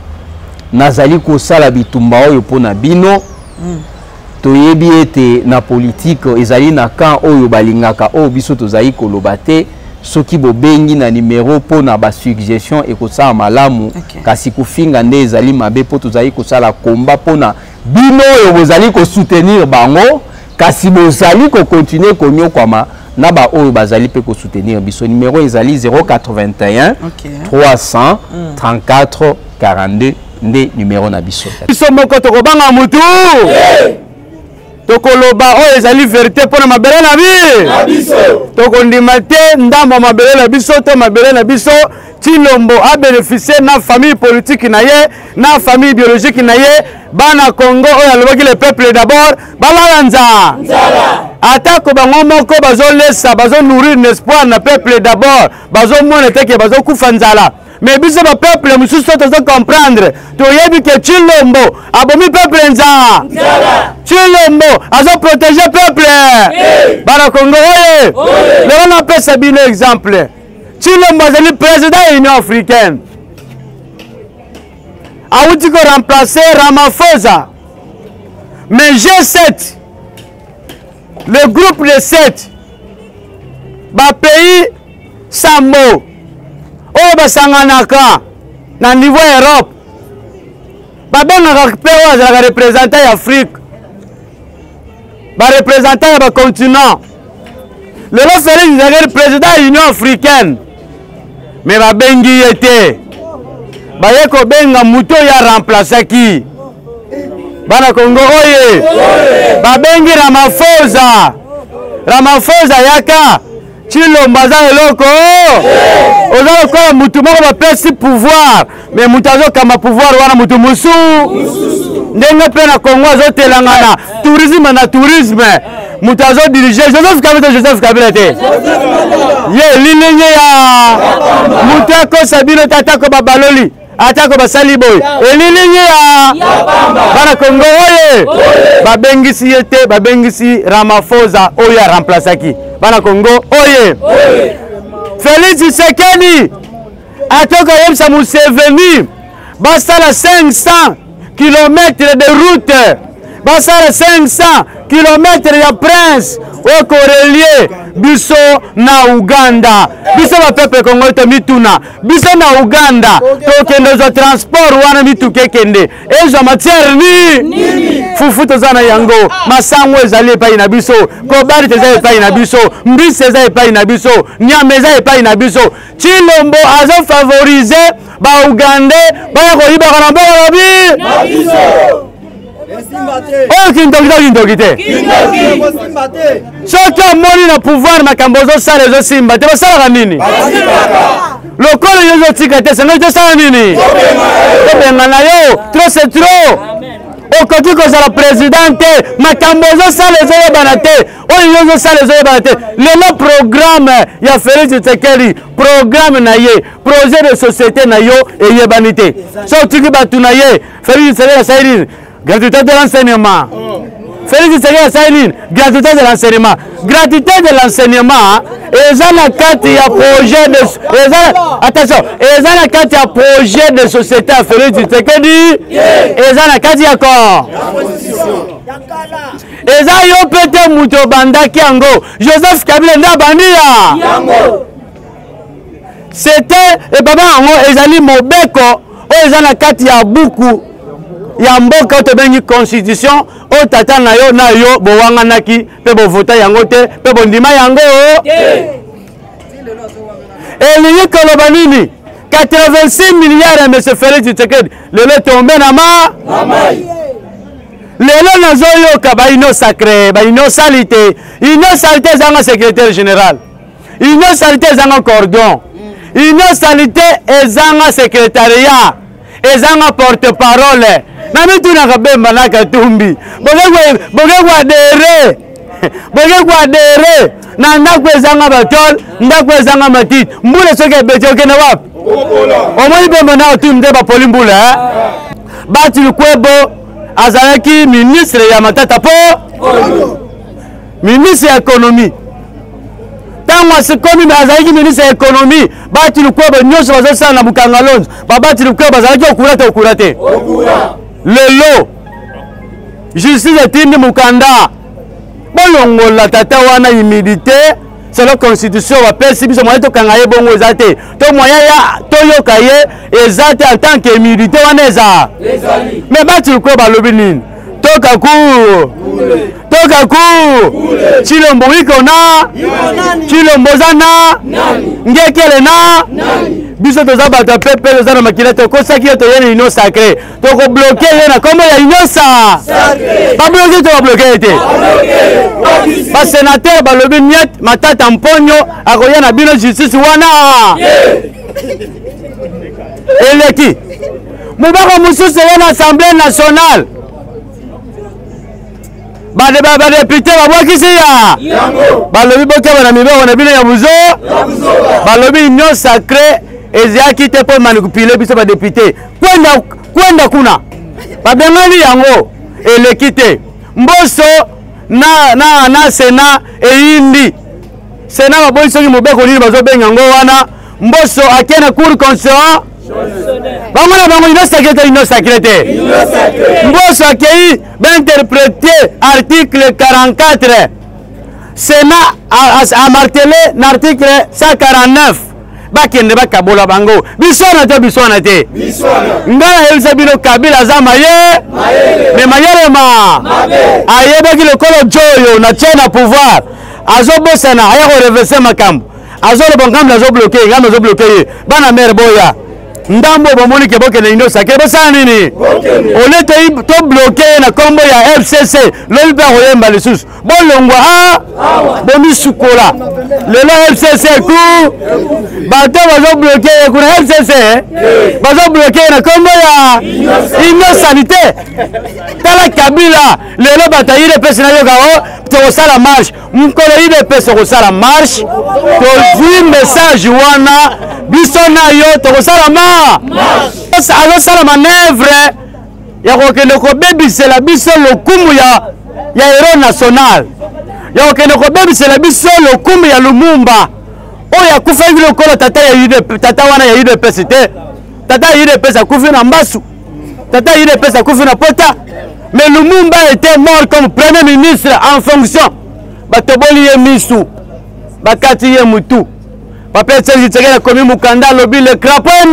nazali ko sala bitumba oyo pona bino mm. toyebi ete na politique ezali na camp oyo balingaka oyo biso tozali ko lobate soki bobengi na numéro pona ba suggestion et ko sa malamu okay. kasi kufinga nde ezali mabe po tozali ko sala combat pona bino oyo bozali ko soutenir bango kasi bozali ko continuer ko nyokwama na ba oyo bazali pe ko soutenir biso numéro ezali zéro quatre-vingt-un okay. trois cents mm. trente-quatre quarante-deux nde numéro na biso biso moko to ko banga mutu yeah. Tokoloba oyo ezali vérité pona mabele na bi na biso tokondima te ndamba mabele na biso to mabele na biso Chilombo a bénéficié na famille politique na ye na famille biologique na ye bana Congo oyo alobaki le peuple d'abord balanza nzala atako bango moko bazo lesa bazo nourrir l'espoir na peuple d'abord bazo mona teke bazo kufa nzala mais biso ba peuple mususu tozo comprendre to yebi ke Chilombo abomi peuple nzala Chilombo azo protéger peuple bana Congo oye le on appelle ça bien exemple Chilombo azali président de l'Union africaine. Aouti ko remplacer Ramaphosa. Mais G sept, le groupe de sept, ba pays Sambo, oh basanganaka, na niveau Europe, ba bengaka pe wa représentant l'Afrique, ba représentant ba continent. Le roi Félix Tshisekedi président de l'Union africaine, mais ba bengi était, ba yeko benga muto ya remplacer qui? Bana Congo oye, ba bengi Ramaphosa, Ramaphosa yaka. Chilombo aza eloko oza kola mutu moko bapesi pouvoir mais mutu azokamba pouvoir wana mutu musu ndenge mpe na Congo azotelangana tourisme na tourisme mutu azodirige Joseph Kabila Joseph Kabila te ye lilinye ya mutu akosa bino te atako babaloli atako basali boye elilinye ya bana Congo oye babengisi ye te babengisi Ramaphosa oyo aremplaçaki bana Congo oye Félix Tshisekedi atoka yemsa Museveni basala cinq cents kilomètres de route basala cinq cents kilomètres ya prince oko relie biso na Uganda biso ba peuple Congo to mituna biso na Uganda to kende zo transport wana mituke kende ezo matière ni fufu to zana yango masango ezali epai na biso kobali teza epai na biso mbisi eza epai na biso nyama eza epai na biso Chilombo azo favoriser ba Ugandais ba ko iba kana ba lobi na biso. Oh, Kindokite, Kindokite. Soki omoni na pouvoir makambo ozosala ezosimba te basalaka nini? Lokolo ezotika te sengo tosala nini? Tobenga na yo, trop c'est trop. Okoki kozala président te makambo ozosala ezoyebana te oyo ezosala ezoyebana te. Lelo programme ya Félix Tshisekedi programme na ye projet de société na yo eyebani te. So otiki batu na ye Félix Tshisekedi asaili gratuité de l'enseignement. Félix Tshisekedi asaili gratuité de l'enseignement. Gratuité de l'enseignement eza na kati ya projet de eza attention eza na kati ya projet de société à Félix Tshisekedi eza na kati ya ko eza yo pete muto bandaki yango Joseph Kabila nda bandia yango c'était et baba yango ezali mobeko o eza na kati ya buku ya mboka to bengi constitution o tata na yo na yo bowanganaki pe bo vota yango te pe bondima yango elingi koloba nini quatre-vingt-six milliards ya monsieur Félix Tshisekedi lelo tombe na ma lelo nazoyoka baino sacré baino salite ino salite ezanga secrétaire général ino salite ezanga cordon ino salite ezanga secrétariat ezanga porte-parole na mituna bemba na Katumbi boge kwa dere boge kwa dere na ndako ezanga batol ndako ezanga matiti mbule soke bete okene wapi omoni bemba na otumde ba polimbula bati lukwebo azalaki ministre ya matata po ministre ya économie tango asikomi azalaki ministre ya économie bati lukwebo nyonso bazosala na bukangalonzo babati lukwebo azalaki okura te okura te lelo justice etindi mukanda bolongola tata wana humidité c'est la constitution bapesi biso moyen tokanga ye bongo eza te to moyen ya toyoka ye eza te en tant que humidité wana eza mais bati lukwebo balobi nini toka ku toka ku Chilombo wiko na Chilombo zana ngekele na biso toza bato pepe toza na makila tokosaki yo toyeni union sacré tokobloke ye na kombo ya union sa babloke to babloke te basénateur balobi niet matata mponyo akoya na bino justice wana eleki mobako mosusu ye na assemblée nationale bade ba député babwakisi ya balobi bokeba na mibeko na bino ya buzo balobi union sacré ezaki te po manipule biso ba député kwenda kwenda kuna babengani yango eleki te mboso na na na sena eyindi sena baboli soki mobeko nini bazobenga yango wana mboso akena cour bango na bango ino sacré te ino sacré te mboso akei bainterpréter article quarante-quatre Sénat a martelé l'article cent quarante-neuf bakende bakabola bango bisona te bisona te ngana yebisa bino Kabila aza maye me mayele ma ayebaki lokolo joyo na tie na pouvoir azobosana aya koreverse makambo azoloba ngambo azobloke ngambo azobloke ye bana mere boya ndambo bomoni ke bokende ino sacré bosala nini olete to bloqué na kombo ya F C C lobi mpe akoyemba lisusu bolongwa a bomisukola lelo F C C ku bato bazobloqué ye kuna F C C bazobloqué na kombo ya ino sanité tala Kabila lelo bato ayide pesi na yoka o tokosala marche mokolo yide pesi okosala marche tozwi message wana biso na yo tokosala ma azosala manevre ya kokende kobebisela biso lokumu ya ya héros national ya kokende kobebisela biso lokumu ya Lumumba oyo akufaki lokola tata ya U D P tata wana ya U D P S te tata ya U D P S akufi na Mbasu tata ya U D P S akufi na Pota mais Lumumba était mort comme premier ministre en fonction batoboli ye misu bakati ye mutu Papa Tchégi Tshisekedi komi mukanda lobi le crapaud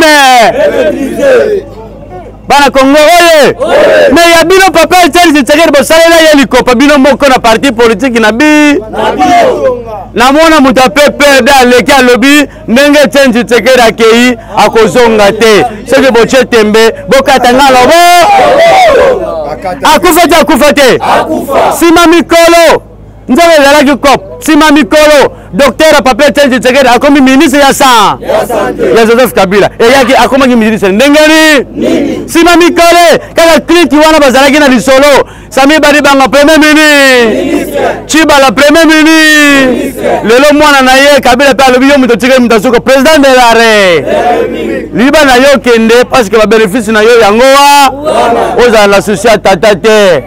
bana Congo oye mais ya bino Papa Tchégi Tshisekedi bosalela ye likopa bino moko na parti politique na bi na mona muta pepe da leki lobi ndenge Tchégi Tshisekedi akei akozonga te soki boche tembe bokatanga lobo akufa te akufa te sima mikolo nzambe ezalaki cop sima mikolo docteur Papa Tchégi Tshisekedi akomi ministre ya sa ya Joseph Kabila eyaki akomaki ministre ndengeni sima mikolo kaka kliki wana bazalaki na lisolo Sami Badi banga premier ministre Chiba la premier ministre lelo mwana na ye Kabila pe alobi yo muto Tshisekedi mutasuko président de la re liba na yo kende parce que ba bénéfice na yo yango wa oza la société tata te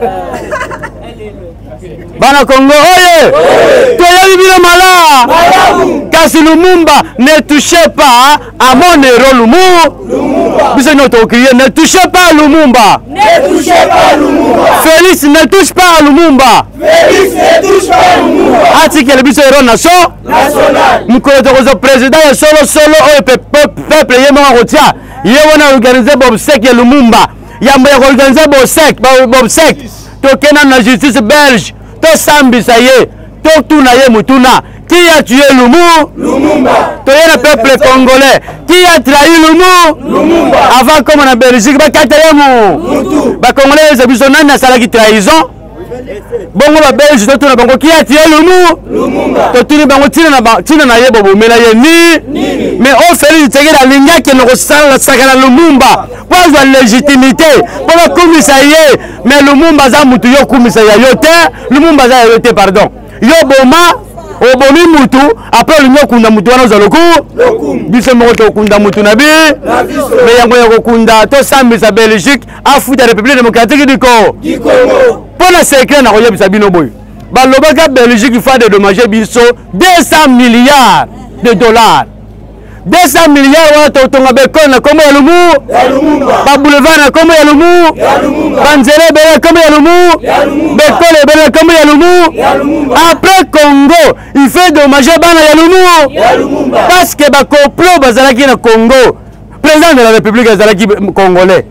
bana Congo oye toyebi bino mala kasi Lumumba ne touchez pas à mon héros Lumumba biso notre crier ne touchez pas à Lumumba ne touchez pas à Lumumba Félix ne touche pas à Lumumba Félix ne touche pas à Lumumba atikele biso héros nation national mukolo tokozo président ya solo solo oyo peuple yema rotia ye wana organiser bobsek ya Lumumba yambo ya organiser bobsek bobsek tokena na justice belge to sambisa ye to tuna ye mutuna qui a tué Lumu Lumumba to ye le peuple congolais qui a trahi Lumu Lumumba avant comme en Belgique ba katayemu ba congolais ze biso nani asalaki trahison bongo ba belge to tuna bango qui a tué Lumu Lumumba to tuni bango tina na tina na ye bobo mela ye ni mais on fait le tsegela linga ke no sala sakala Lumumba pour la légitimité pour la komisa ye mais Lumumba za mutu yo komisa ya yo te Lumumba za yo te pardon yo boma obomi mutu après le nyokunda mutu wana zaloku biso moko to kunda mutu na bi mais yango ya kokunda to sambisa Belgique afuta République démocratique du Congo pour la secret na koyebisa bino boy balobaka Belgique fa de dommager biso deux cents milliards de dollars deux cents milliards wana totonga bekon na kombo ya Lumu ba boulevard na kombo ya Lumu banzela bele na kombo ya Lumu bekole bele na kombo ya Lumu après Congo il fait dommager bana ya Lumu parce que ba complot bazalaki na Congo président de la République azalaki congolais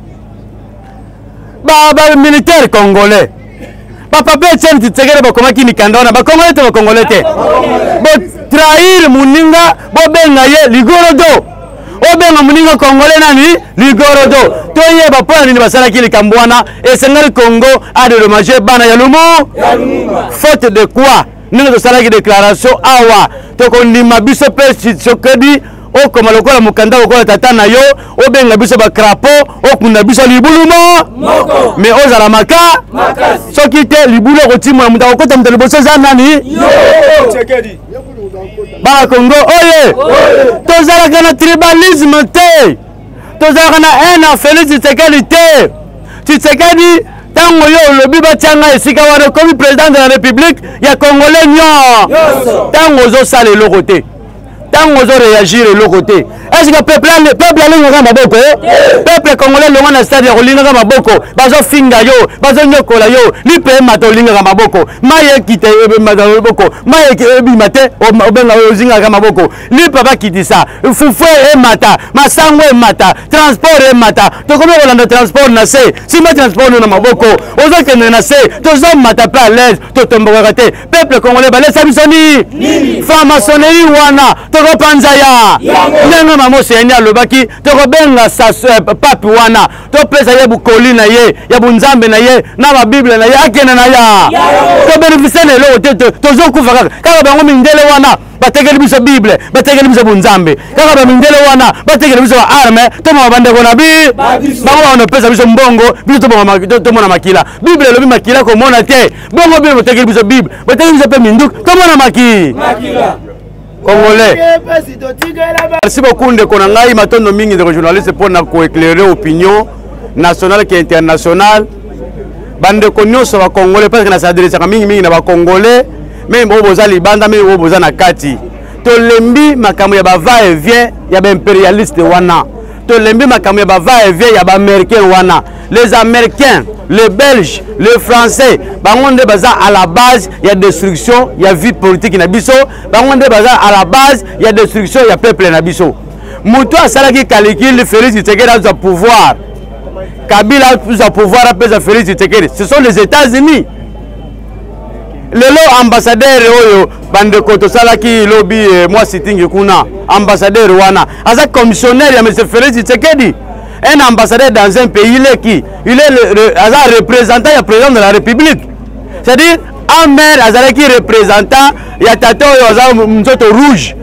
ba ba militaire congolais Papa Tchégi Tshisekedi bakomaki mikanda wana ba congolais te ba congolais te trahir muninga bobenga ye ligorodo obenga muninga congolais nani ligorodo toyeba pona nini basalaki likambo wana esengali Congo a dédommagé bana ya Lumu faute de quoi ndenge tosalaki déclaration awa tokondima biso mpe Tshisekedi okoma lokola mokanda lokola tata na yo obenga biso bakrapo okunda biso libulumo mais ozala maka soki te libulu okotimona mutu akokota mutu liboso eza nani bana Congo oye tozalaka na tribalisme te tozalaka na haine à Félix Tshisekedi te Tshisekedi tango yo olobi batianga esika wana komi président de la République ya Congolais nyo tango ozosala eloko te tant ozo réagir le côté est-ce que peuple le peuple alinga maboko peuple congolais le wana stade ya linga maboko bazo finga yo bazo nyokola yo ni pe mato linga maboko maye kite maboko maye ebi mate obenga ozinga maboko ni papa kitisa fufu e mata masango e mata transport e mata to komo kolanda transport na se si ma transport na maboko ozo kende na se to zo mata pa à l'aise to tomboka kate peuple congolais ba lesa bisoni fama soneri wana to ko panzaya nanga mamo seni alobaki to ko benga sa papi wana to pesa ye bukoli na ye ya bunzambe na ye na ba bible na ye akena na ya to bénéficier na lo to to zo kufa kaka kaka bango mindele wana bategeli biso bible bategeli biso bunzambe kaka ba mindele wana bategeli biso arme to ma bande kona bi bango wana pesa biso mbongo biso to bongo to mona makila bible lobi makila ko mona te bongo bible bategeli biso bible bategeli biso pe minduk to mona maki makila Congolais. Merci beaucoup de Konangai, matondo mingi de journalistes pour nous éclairer opinion nationale et internationale. Bande konyo so ba Congolais parce que na s'adresse à mingi mingi na ba Congolais, même au bozali banda même au bozana kati. To lembi makambo ya ba va et vient ya ba impérialiste wana. To lembi makambo ya ba va et vient ya ba américain wana. Les Américains, les Belges, les Français, bangonde baza à la base, il y a destruction, il y a vie politique na biso, bangonde baza à la base, il y a destruction, il y a peuple na biso. Muto asala ki calcule Félix Tshisekedi a pouvoir. Kabila a pouvoir à Félix Tshisekedi. Ce sont les États-Unis. Lelo ambassadeur oyo bande koto sala ki lobby moi sitting kuna ambassadeur wana. Asa commissionnaire ya monsieur Félix Tshisekedi. Un ambassadeur dans un pays, il est qui? Il est le, le, le représentant du président de la République. C'est-à-dire, un maire, il est qui représentant, il y a tato, il y a un rouge.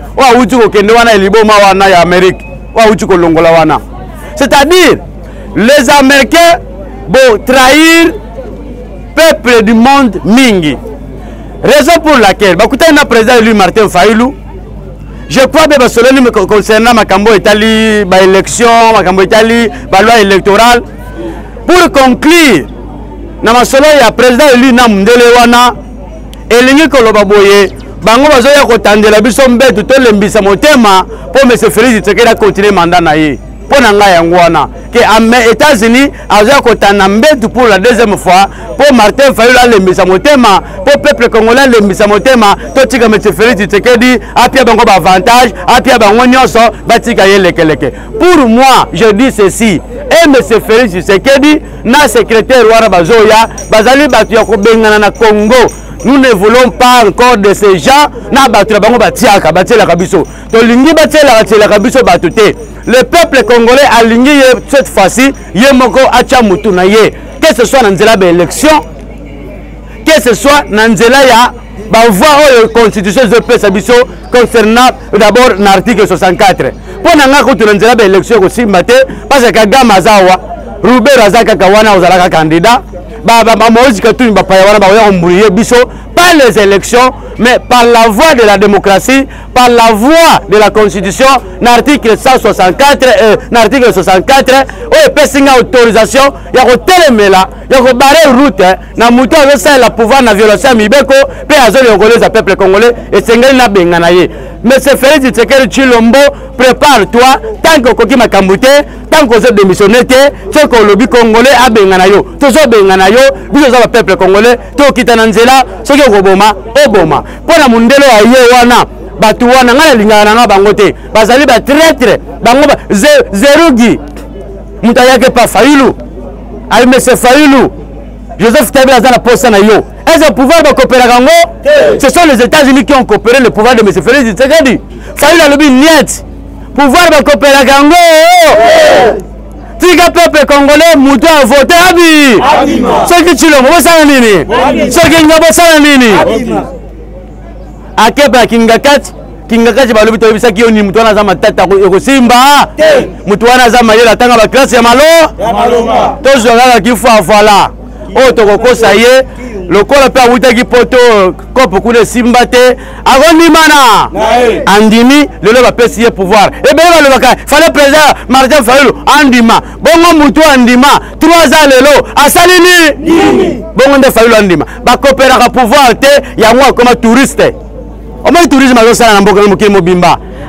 C'est-à-dire, les Américains vont trahir le peuple du monde mingi. Raison pour laquelle, écoutez, un président élu Martin Fayulu. Je crois que cela concernant ma cambo Italie, ma élection, ma cambo Italie, ma loi électorale. Pour conclure, na masolo ya président élu na mundele wana, elingi koloba boye, bango bazo ya kotandela biso mbetu to lembisa motema pour monsieur Félix Tshisekedi continuer mandat na ye. Pour nanga yango wana que aux États-Unis azo kotanda mbetu pour la deuxième fois pour Martin Fayulu lembisa motema pour peuple congolais lembisa motema to tika monsieur Félix Tshisekedi apia bango ba avantage apia bango nyonso batika yelekeleke. Pour moi je dis ceci et monsieur Félix Tshisekedi na secrétaire wana bazoya bazali batu ya kobengana na Congo. Nous ne voulons pas encore de ces gens na batu bango batiaka batela kabiso to lingi batela batela kabiso batute. Le peuple congolais a ligné cette fois-ci, Yemoko Achamutu Naye, que ce soit dans l'élection, que ce soit dans la voie la constitution de P S A B I S O concernant d'abord l'article soixante-quatre. Pour nous l'élection aussi, parce que Kagame Azawa, Robert Azaka Kawana Ozalaka candidat, pas les élections, mais par la voie de la démocratie, par la voie de la constitution, l'article cent soixante-quatre, euh, l'article soixante-quatre, où il y a autorisation, il y a téléméla, il y a barré route, na muto a la pouvoir na violation à Mibeko, puis à zone congolais, à peuple congolais, et c'est un peu nganaye. Mais c'est Félix Tshisekedi Tshilombo, prépare-toi, tant que Koki Makambouté, tant que vous êtes démissionné, c'est que le lobby congolais a benganayo, tout ça benganayo, vous êtes le peuple congolais, tout qui tananzela, ce qui est Obama, Obama. Pour la Mundelo a yewana, Batuana, n'a lingana bangote, Bazali ba traître, bangoba, Zerugi, Moutayake pa Fayulu, Alme se Fayulu, Joseph Kabila dans la poste na yo. Est-ce le pouvoir de coopérer avec nous? Ce sont les États-Unis qui ont coopéré le pouvoir de M. Félix Tshisekedi. Fayulu a le niet. Pouvoir de coopérer avec nous. Tika peuple congolais, Moutou a voté Abi. Ceux qui tuent le mot, ça nini. Ceux qui n'ont pas ça nini. Akepa Kingakat. Kingakat ba lobi to bisa ki oni Moutou na za matata ko simba. Moutou na za mayela tanga ba classe ya malo. Ya malonga. To zora ki fo voilà. Oh, toko ça y est, le col a perdu qui poto, comme beaucoup de simbate, agoni mana, andimi, le loi va payer pouvoir. Et bien, le vaca, fallait président Martin Fayulu, andima, bon moutou andima, trois ans le lot, à salini, bon de Fayulu andima, ba coopérer à pouvoir, te, y a moi comme touriste. Au moins, le tourisme a ça dans le mobimba.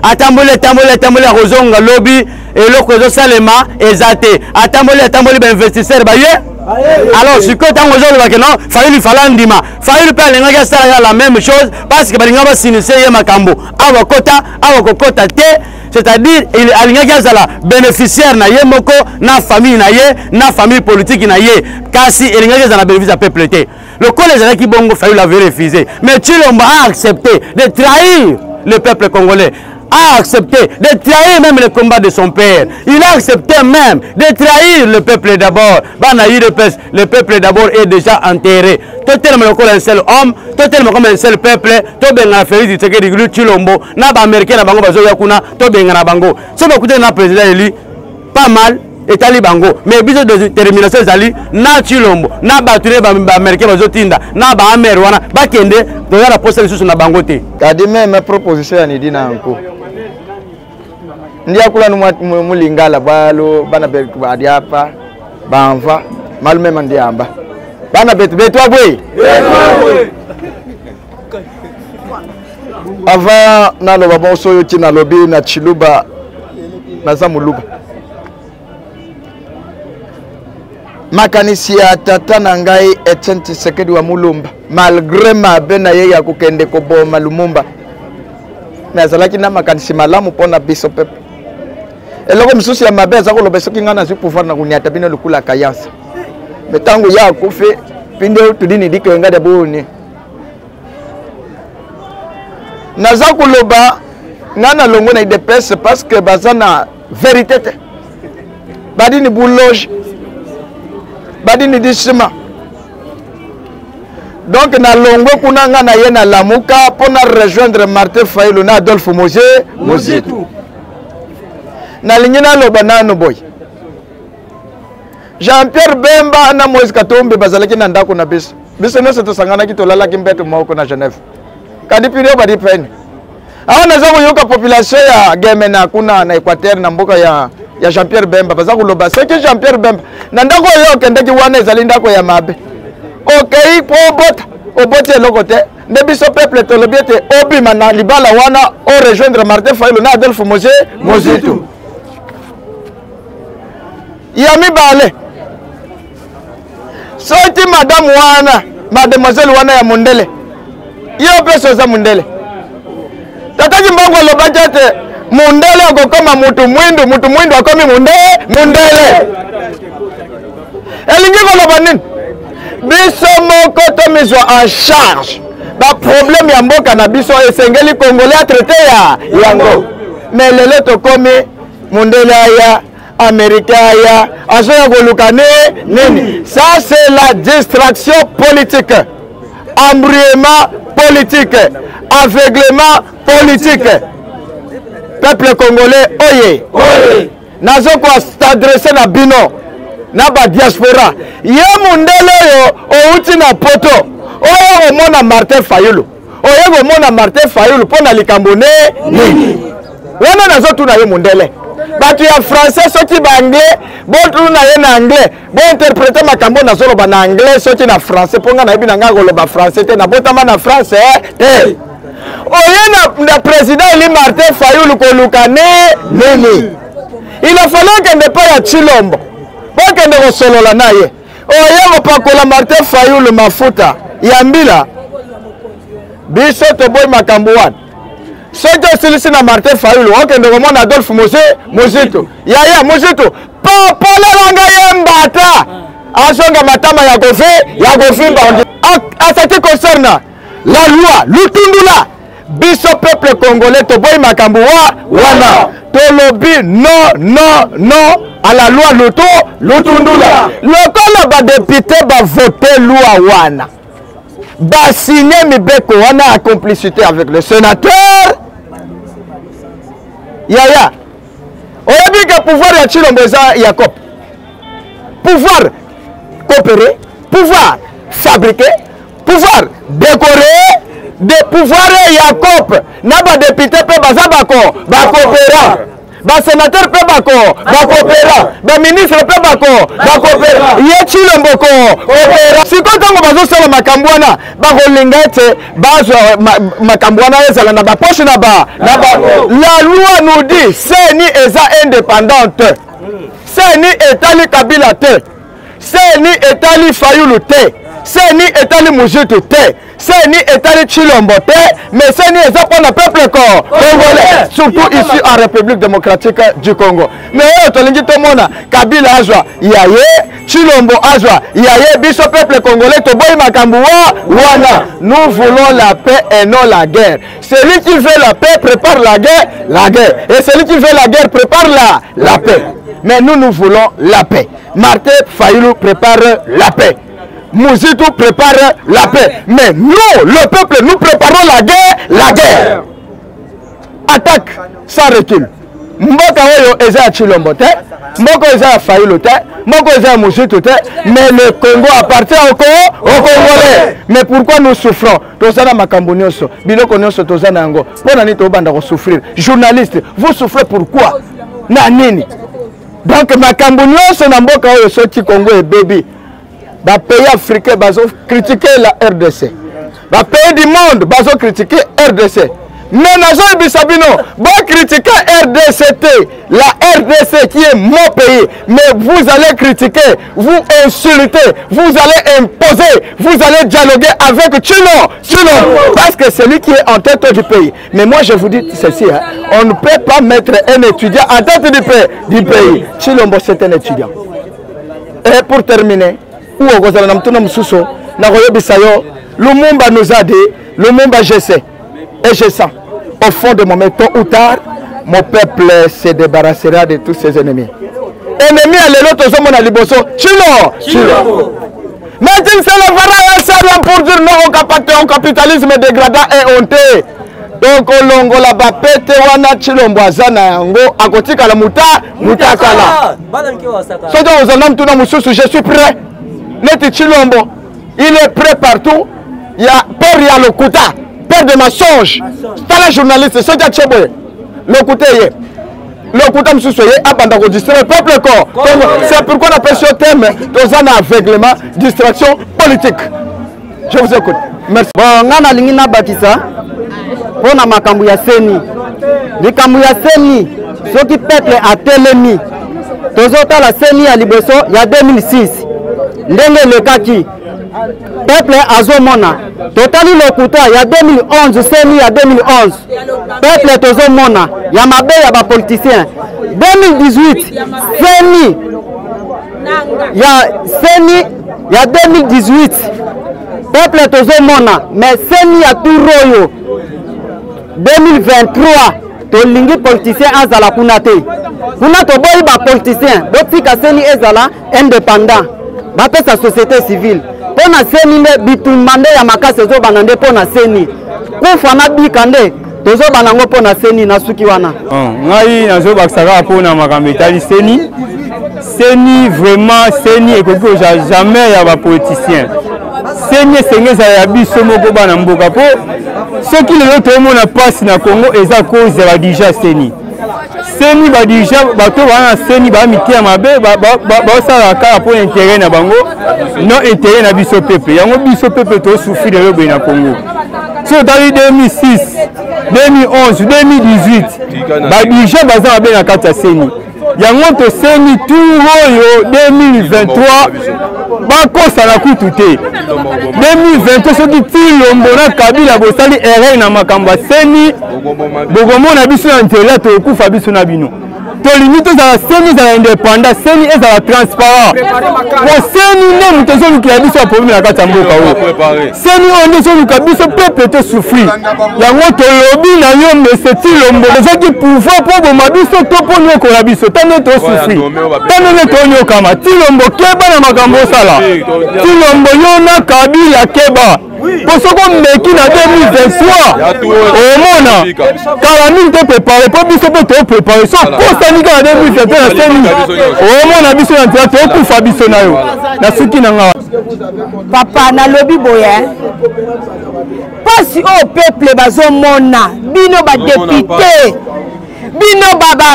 atamboli atamboli atamboli akozonga lobi eloko ezosalema eza te atamboli atamboli bainvestisseur baye alors sikoyo ntango ozolobake non fayulu fala ndima fayulu mpe alingaki asalaka la même chose parce que balinga basinise ye makambo awa kota awa kokota te c'est-à-dire alingaki azala bénéficiaire na ye moko na famille na ye na famille politique na ye kasi elingaki azala na bénéfice ya peuple te lokola ezalaki bongo fayulu avait refusé mais Tshilombo a accepté de trahir le peuple congolais a accepté de trahir même le combat de son père. Il a accepté même de trahir le peuple d'abord. Le peuple d'abord est déjà enterré. Tout tellement comme un seul homme, tout tellement comme un seul peuple, tout bien la Félix Tshisekedi Tshilombo, na ba américain na bango bazoya kuna, tout bien na bango. Si vous écoutez na président élu, pas mal. Et Talibango, mais biso de détermination zali na Tshilombo, na batune ba américain bazotinda, na ba amerwana, ba kende, to ya la poste sur na bango te. Kadi même proposition ya nidi na nko. Ndia kula nu mulingala balo, bana betu badi hapa, banva, malu mema ndiamba. Bana betu betu abwe. Avant na lo babo soyo tina lobi na Chiluba na Zamuluba. Makanisi ya tata na ngai Etienne Tshisekedi wa Mulumba malgré mabe na ye ya kokende koboma Lumumba mais azalaki na makanisi malamu pona biso pepe eloko misusu ya mabe azako loba soki ngana zu pouvoir na kunyata bino lukula kayansa metango ya kufe pinde tudini dike ngada boni naza kuloba ngana longo na idepese parce que bazana vérité te badini bouloge badini disima donc na longo kuna nga na ye na lamuka pona rejoindre Martin Fayulu na Adolphe Moje Mozitu na lingina loba nano boy Jean-Pierre Bemba na Moïse Katumbi bazalaki na ndako na biso biso nyonso tosangana ki tolala ki mbeto moko na Genève kadi pire badi pene awa naza koyoka population ya Gemena kuna na Equateur na mboka ya ya Jean-Pierre Bemba baza kuloba c'est que Jean-Pierre Bemba na ndako yo kendeki wana ezali ndako ya mabe okay po bota oboti eloko te nde biso peuple tolobi ete obima na libala wana o rejoindre Martin Fayulu na Adolphe Moje Mozitu ya mibale soki madame wana mademoiselle wana ya Mundele yo peso za Mundele tataki mbongo lobaki ete Mundele akokoma mutu mwindu mutu mwindu akomi munde Mundele elingi koloba nini biso moko tomizwa en charge ba problème ya mboka na biso esengeli congolais a traité ya yango mais lelo tokomi Mundele aya américain aya azoya koluka nini ça c'est la distraction politique embrouillement politique aveuglement politique peuple congolais oye oye nazo ko s'adresser na bino na ba diaspora ye Mundele yo outi na poto oyo omona Martin Fayulu oyo omona Martin Fayulu pona likambo ne nini wana nazo tuna ye Mundele batu ya français soki ba anglais bo tuna ye na anglais bo interpréter makambo na solo ba na anglais soki na français ponga na bina ngako loba français te na botama na français te oye na président Eli Martin Fayulu koluka ne nini il a fallu que ne pas ya Tshilombo bon que ne solola na ye oye opakola Martin Fayulu mafuta ya mbila biso to boy makambo wana soki osilisi na Martin Fayulu okende komona Adolphe Moje Mozitu yaya Mozitu popolelanga ye mbata asonga matama ya kofi ya kofimba à ce qui concerne la loi lutundula biso peuple congolais to boy makambo wana tolobi non non non à la loi luto lutundula lokola ba député ba voter loi wana ba signer mibeko wana en complicité avec le sénateur yaya oyebi que pouvoir ya Tshilombo eza ya cop pouvoir coopérer pouvoir fabriquer pouvoir décorer de pouvoir ya cop na ba député pe baza bako ba coopérer basénateur mpe bako bakopera baministre mpe bako bakopera ye Tshilombo kopera sikoyo ntango bazosala makambo wana bakolinga ete bazwa makambo wana ezala na baposhe na ba la loi nous dit seni eza indépendante seni etali Kabila te seni etali Fayulu te seni etali Mobutu te seni etali Tshilombo te mais seni eza pour le peuple congolais surtout ici en République démocratique du Congo mais oyo tolingi tomona Kabila azwa yaye Tshilombo azwa yaye biso peuple congolais toboyi makambo wana nous voulons la paix et non la guerre. Celui qui veut la paix prépare la guerre la guerre et celui qui veut la guerre prépare la la paix. Mais nous, nous voulons la paix. Martin Fayulu prépare la paix. Mobutu prépare la paix. Mais nous, le peuple, nous préparons la guerre, la guerre. Attaque sans recul. Mboka oyo eza Tshilombo te, mboka eza Fayulu te, mboka eza Mobutu te, mais le Congo appartient au Congo, au Congolais. Mais pourquoi nous souffrons? Tozana makambo nyonso, biloko nyonso tozana yango. Pona ni tobanda ko souffrir. Journaliste, vous souffrez pourquoi? Na nini? Donc makambo nyonso na mboka oyo soti Congo et baby. Ba pays africain bazo critiquer la R D C. Ba pays du monde bazo critiquer R D C. Mais nazo bisabino ba critiquer R D C T, la R D C qui est mon pays. Mais vous allez critiquer, vous insulter, vous allez imposer, vous allez dialoguer avec Tshilombo, Tshilombo, parce que c'est lui qui est en tête du pays. Mais moi je vous dis ceci, hein, on ne peut pas mettre un étudiant en tête du pays. Du pays. Tshilombo c'est un étudiant. Et pour terminer, où on va Lumumba nous a dit, Lumumba je sais, et je sens, au fond de mon tôt ou tard, mon peuple se débarrassera de tous ses ennemis. Ennemis à l'élote aux hommes à Liboso, Tshilombo. Mais il se lèvera un salon pour dire non au capitalisme dégradant et honteux. Donc olongo la bapete wana Tshilombo azana yango akotika la muta mutakala. Soto ozanam tuna mususu je suis prêt. Neti Tshilombo, il est prêt partout. Il y a peur, il y a le Lokuta, peur de mensonge. C'est la journaliste, c'est ça Tshilombo. Lokuta yé. Lokuta mususu yé abanda ko distraire le peuple ko. C'est pourquoi on appelle ce thème tozana aveuglement, distraction politique. Je vous écoute. Merci. Bon, ngana lingina bakisa. Pona makambu ya seni likambu ya seni soki peuple atelemi tozota la seni ya liboso ya deux mille six ndenge lekaki peuple azomona totali lokuta ya deux mille onze seni ya deux mille onze peuple tozomona ya mabe ya ba politiciens deux mille dix-huit seni ya seni ya deux mille dix-huit peuple tozomona mais seni ya turoyo deux mille vingt-trois tolingi politicien azala kuna te kuna toboyi ba politicien botika seni ezala indépendant bapesa société civile pona seni nde bitumande ya makasi ezobana nde pona seni kufa na bika nde tozobana yango pona seni na suki wana ngai nazobakisaka pona makambo etali seni seni vraiment seni ekoki kozala jamais ya bapoliticien seni esenge ezala ya biso moko bana mboka po soki lelo tomona mpasi na Congo eza cause ya badirija seni seni badirija bato bana na seni bamike ya mabe baosala kaka mpo intérêt na bango non intérêt na biso pepe yango biso pepe tosufri lelo boye na Congo so otali deux mille six deux mille onze deux mille dix-huit badirija baza mabe na kati ya seni yango toseni tour oyo deux mille vingt-trois bakosa na kutu te deux mille vingt-trois soki Tshilombo na Kabila bosali erreur na makambo ya seni bokomona biso na nzela tokufa biso na bino tolingi tozala seni ezala indépendant seni ezala transparent po seni nde moto ezolukila biso ya problème na kati ya mboka oyo seni oyo nde ezoluka biso pepe tosufrir yango tolobi na yo mese Tshilombo ezaki pouvoir mpo boma biso to mpo nyokola biso tande tosufrir tande nde tonyokama Tshilombo keba na makambo osala Tshilombo yo na Kabila keba po soko meki na deux mille vingt-trois omona kala mingi toprépare po biso mpe toprépare so kosani kaka deux mille vingt-trois na seni omona biso na nzela tokufa biso na yo na suki na nga papa nalobi boye mpasi oyo peuple bazomona bino badepute bino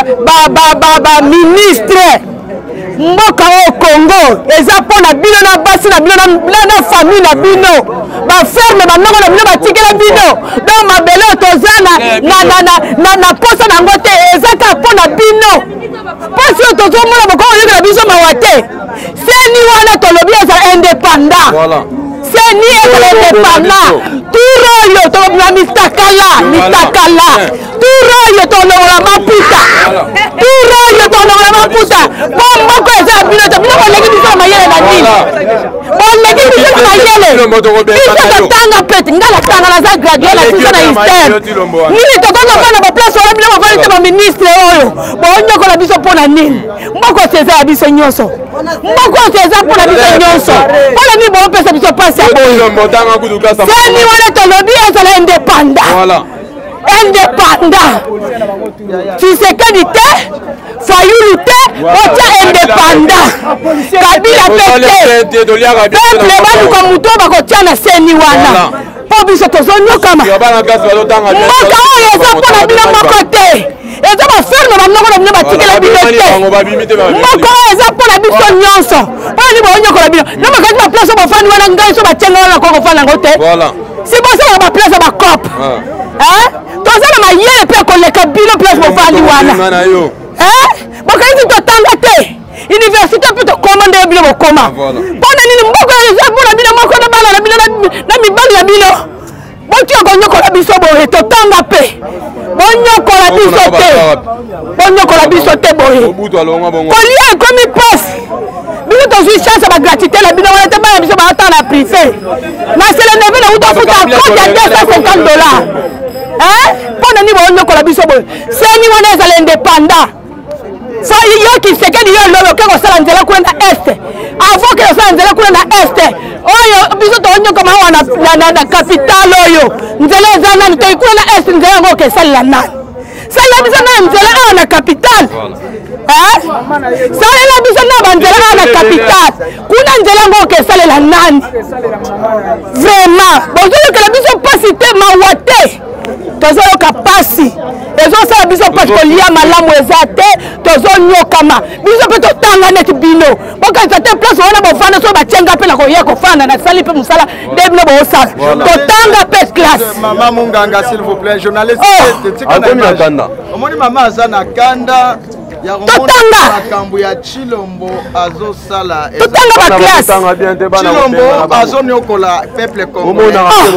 ba ministre mboka au Congo eza pona bino na basi na bino na famille na bino ba ferme ba noko na bino ba tikela bino donc mabele tozana na na na na posa na ngote eza ka pona bino parce que tozomona boko na biso mawate seni wana tolobi eza indépendant voilà seni eza indépendant turo yo to na mistakala mistakala turo yo to na maputa turo yo to na maputa bomba ko eza bino to bino legi biso mayele na nini bon legi biso mayele biso tanga pete ngala tanga na za gradué la sisa na système nini to ko na ba place wala bino ba valite ba ministre oyo bon nyoko la biso pona nini mboko seza biso nyonso mboko seza pona biso nyonso pona ni bon pesa biso passe seni wana tolobi ezala indépendant voilà indépendant Tshisekedi te Fayulu te otia indépendant Kabila pete peuple baluka muto bakotia na seni wana po biso tozonyokama mboka oyo eza mpona bino moko te eza baferme banoko na bino batikela bino te mboka oyo eza mpona biso nyonso mpona ni boonyokola bino na makati baplace oyo bafandi wana ngai so batianga wana koko fanda yango te si bosala baplace ya bacope toza na mayele mpe koleka bino place bofandi wana bokanisi totanga te université mpe tokoma nde bino bokoma mpona nini mboka eza mpona bino moko na bana na bino na mibali na bino botia konyokola biso boye totanga mpe bonyokola biso te bonyokola biso te boye kolia ekomi pasi biso tozwi chance ya bagratité na bino wana te bana biso baatana na privé na seleneve na utofuta compte ya deux cent cinquante dollars mpona nini bonyokola biso boye seni wana ezala indépendant so yo Tshisekedi yo lolo ke kosala nzela kuna na este avant ke kosala nzela kuna na este oyo biso tonyokoma wana na capitale oyo nzela eza nani toikuna na este nzela yango okesalela nani salela biso na nzela awa na capitale salela biso na banzela awa na capitale kuna nzela yango okesalela nani vraiment bozoyokela biso pasi te mawa te tozoyoka pasi ezosala biso pasi kolia malamu eza te tozonyokama biso mpe totanga neti bino bokanisa te place wana bofanda so batienga mpe na koya kofanda nasali mpe mosala nde bino boosala totanga mpe classe mama munganga s'il vous plaît journaliste omoni mama aza na kanda totanga makambo ya Chilombo azosala totanga baklasse Chilombo azonyokola peuple congolais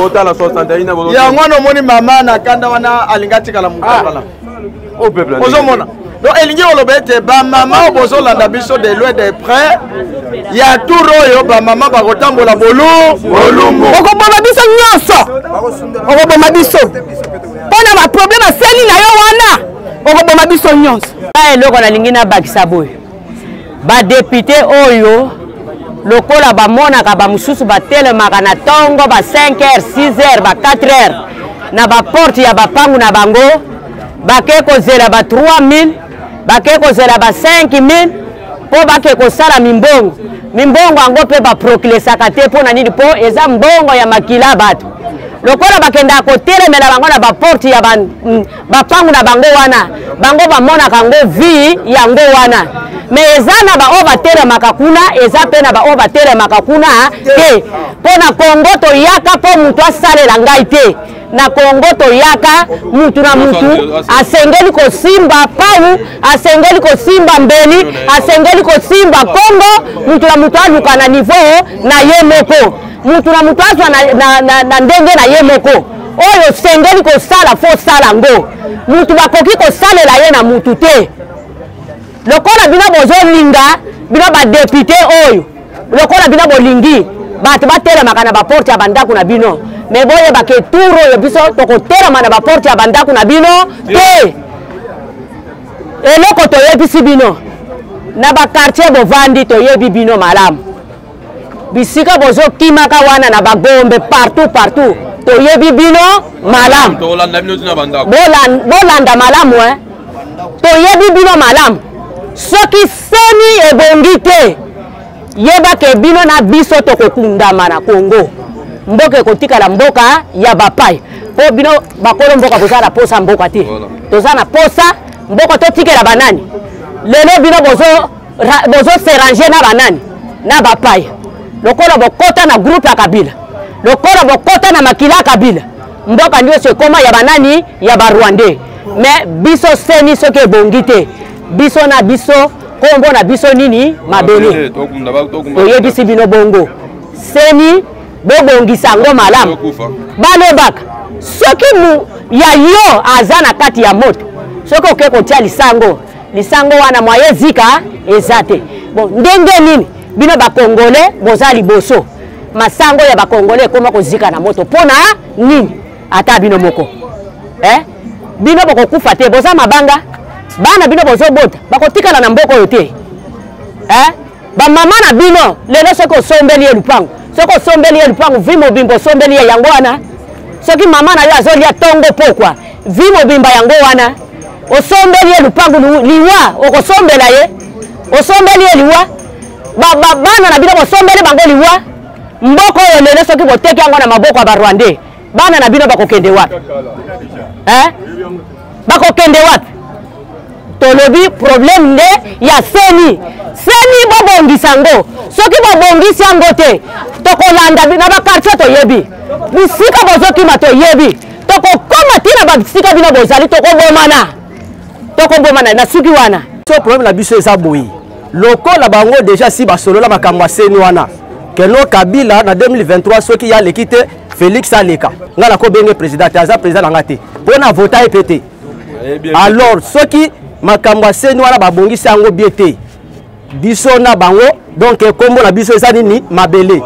yango wana omoni mama na kanda wana alinga tikala mukala ozomona donc elingi oloba ete bamama bozolanda biso de loin de près ya tour oyo bamama bakotambola bolumbu okoboma biso nyonso okoboma biso mpona baproblème aseli na yo wana okoboma biso nyonso eloko nalingi nabakisa boye badepute oyo lokola bamonaka bamosusu batelemaka na ntongo ba cinq heures six heures ba quatre heures na baporte ya bapangu na bango bake kozela ba trois mille bake kozela ba cinq mille mpo bake kosala mimbongo mimbongo yango mpe baprokilesaka te mpo na nini mpo eza mbongo ya makila bato lokola bakenda kotelemela bango na baporte ya bapangu na bango wana bango bamonaka yango vi yango wana me eza na bao batelemaka kuna eza mpe na bao batelemaka kuna te mpo na kongo toyaka mpo mutu asalela ngai te na kongo toyaka mutu na mutu asengeli kosimba pau asengeli kosimba mbeli asengeli kosimba kongo mutu na mutu aluka na niveau na ye moko mutu na mutu azwa na, na, na, na ndenge na ye moko oyo sengeli kosala fo sala ngo mutu bakoki kosalela ye na mutu te lokola bino bozolinga bino badepute oyo lokola bino bolingi bato batelemaka na baporte ya bandako na bino me boyebaka tour oyo biso tokotelema na baporte ya bandako na bino te eloko toyebisi bino na bakartier bovandi toyebi bino malamu bisika bozokimaka wana na bagombe partout partout toyebi bino malamu bolanda malamu eh? toyebi bino malamu soki seni ebongi te yebake bino na biso tokokundama na Kongo mboka ekotikala mboka ya bapai po bino bakolo mboka bozala posa mboka te toza na posa mboko to tikela banani lelo bino bozo bozo s'arranger na banani na bapaya lokola bokota na groupe ya Kabila lokola bokota na makila ya Kabila mboka ndio sekoma ya banani ya barwandais mais biso seni soki ebongi te biso na biso kombo na biso nini mabele oyebisi bino bongo seni bobongisa yango malamu balobaka soki mu ya yo aza na kati ya moto soki oke kotia lisango lisango wana mwaye zika eza te bon ndenge nini bino bakongole boza liboso masango ya bakongole ekoma kozika na moto mpona nini ata bino moko eh bino bokokufa te boza mabanga bana bino bozobota bakotikala na mboko oyo te eh bamama na bino lelo soki osombeli ye lupango soki osombeli ye lupango vi mobimba osombeli ye yango wana soki mama na yo azolia tongo pokwa vi mobimba yango wana osombeli ye lupango liwa okosombela ye osombeli ye liwa bana na bino bosombeli bango liwa mboko oyo lelo soki boteki yango na maboko ya barwandais bana na bino bakokende wapi eh bakokende wapi tolobi problème nde ya seni seni bobongisa yango soki bobongisi yango te tokolanda na bakartier toyebi bisika bozokima toyebi tokokoma tina basika bino bozali tokobomana tokobomana na suki wana so problème na biso eza boyi lokola bango déjà si basolola makambo ya seni wana keno Kabila na deux mille vingt-trois soki ya leki te Félix aleka nga na ko benge président te aza président nanga te pona vota epete alors soki makambo ya seni wana babongisi yango bien te biso na bango donc kombo na biso eza nini mabele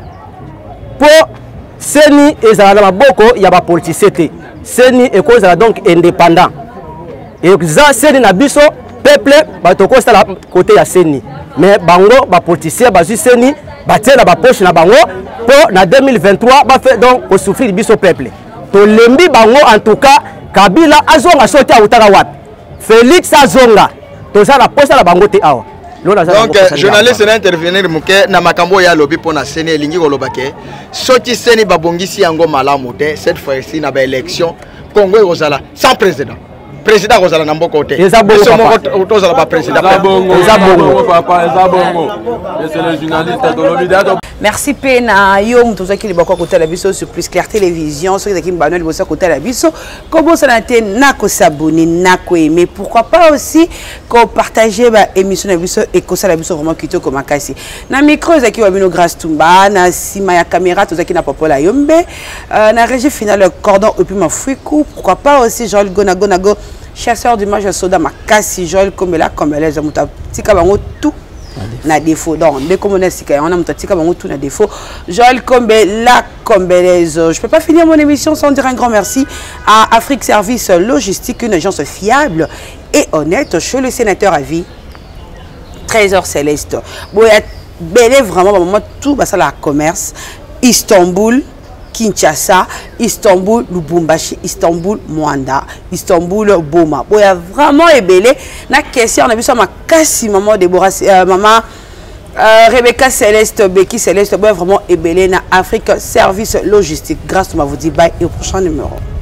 po seni ezala na maboko ya bapolitisien te seni ekozala donc indépendant eza seni na biso peuple batokosala côté ya seni mais bango bapolitisien bazwi seni batie na bapoche na bango po na deux mille vingt-trois bafe donc kosouffrir biso peuple tolembi bango en tout cas Kabila azonga soki autaka wapi Félix azonga toza na posa na bango te awa donc journaliste na intervenir muke na makambo ya lobi pona seni elingi kolobake soki seni babongisi yango malamu te cette fois-ci na ba élection Congo ekozala sans président président kozala na mboko te eza bongo papa tozala ba président eza bongo papa eza bongo c'est le journaliste de l'obida. Merci Pena yo mtoza ki libako kota la biso sur Plus Clair Télévision soki zaki mbano liboso kota la biso kobo sana te nako s'abonner nako aimer pourquoi pas aussi ko partager ba émission na biso et ko sala biso vraiment kito comme makasi na micro zaki wa bino Grâce Tumba na sima ya caméra tozaki na Popola Yombe na régie finale cordon et puis ma frikou pourquoi pas aussi Joël Gonago Nago chasseur du match soda makasi Joël Kombela Kombela zamuta tika bango tout na défaut donc dès comme on est sika on a muta tika bango tout na défaut Joël Kombela Kombelezo. Je peux pas finir mon émission sans dire un grand merci à Afrique Service Logistique, une agence fiable et honnête chez le sénateur à vie Trésor Céleste. Bon belé vraiment moment tout bah ça la commerce Istanbul Kinshasa, Istanbul, Lubumbashi, Istanbul, Mwanda, Istanbul, Boma. Bon, il y a vraiment ébélé. Na question, on a vu ça, ma cassi, maman Déborah, euh, maman euh, Rebecca Céleste, Becky Céleste, bon, vraiment ébélé. Na Afrique Service Logistique. Grâce à vous dire bye et au prochain numéro.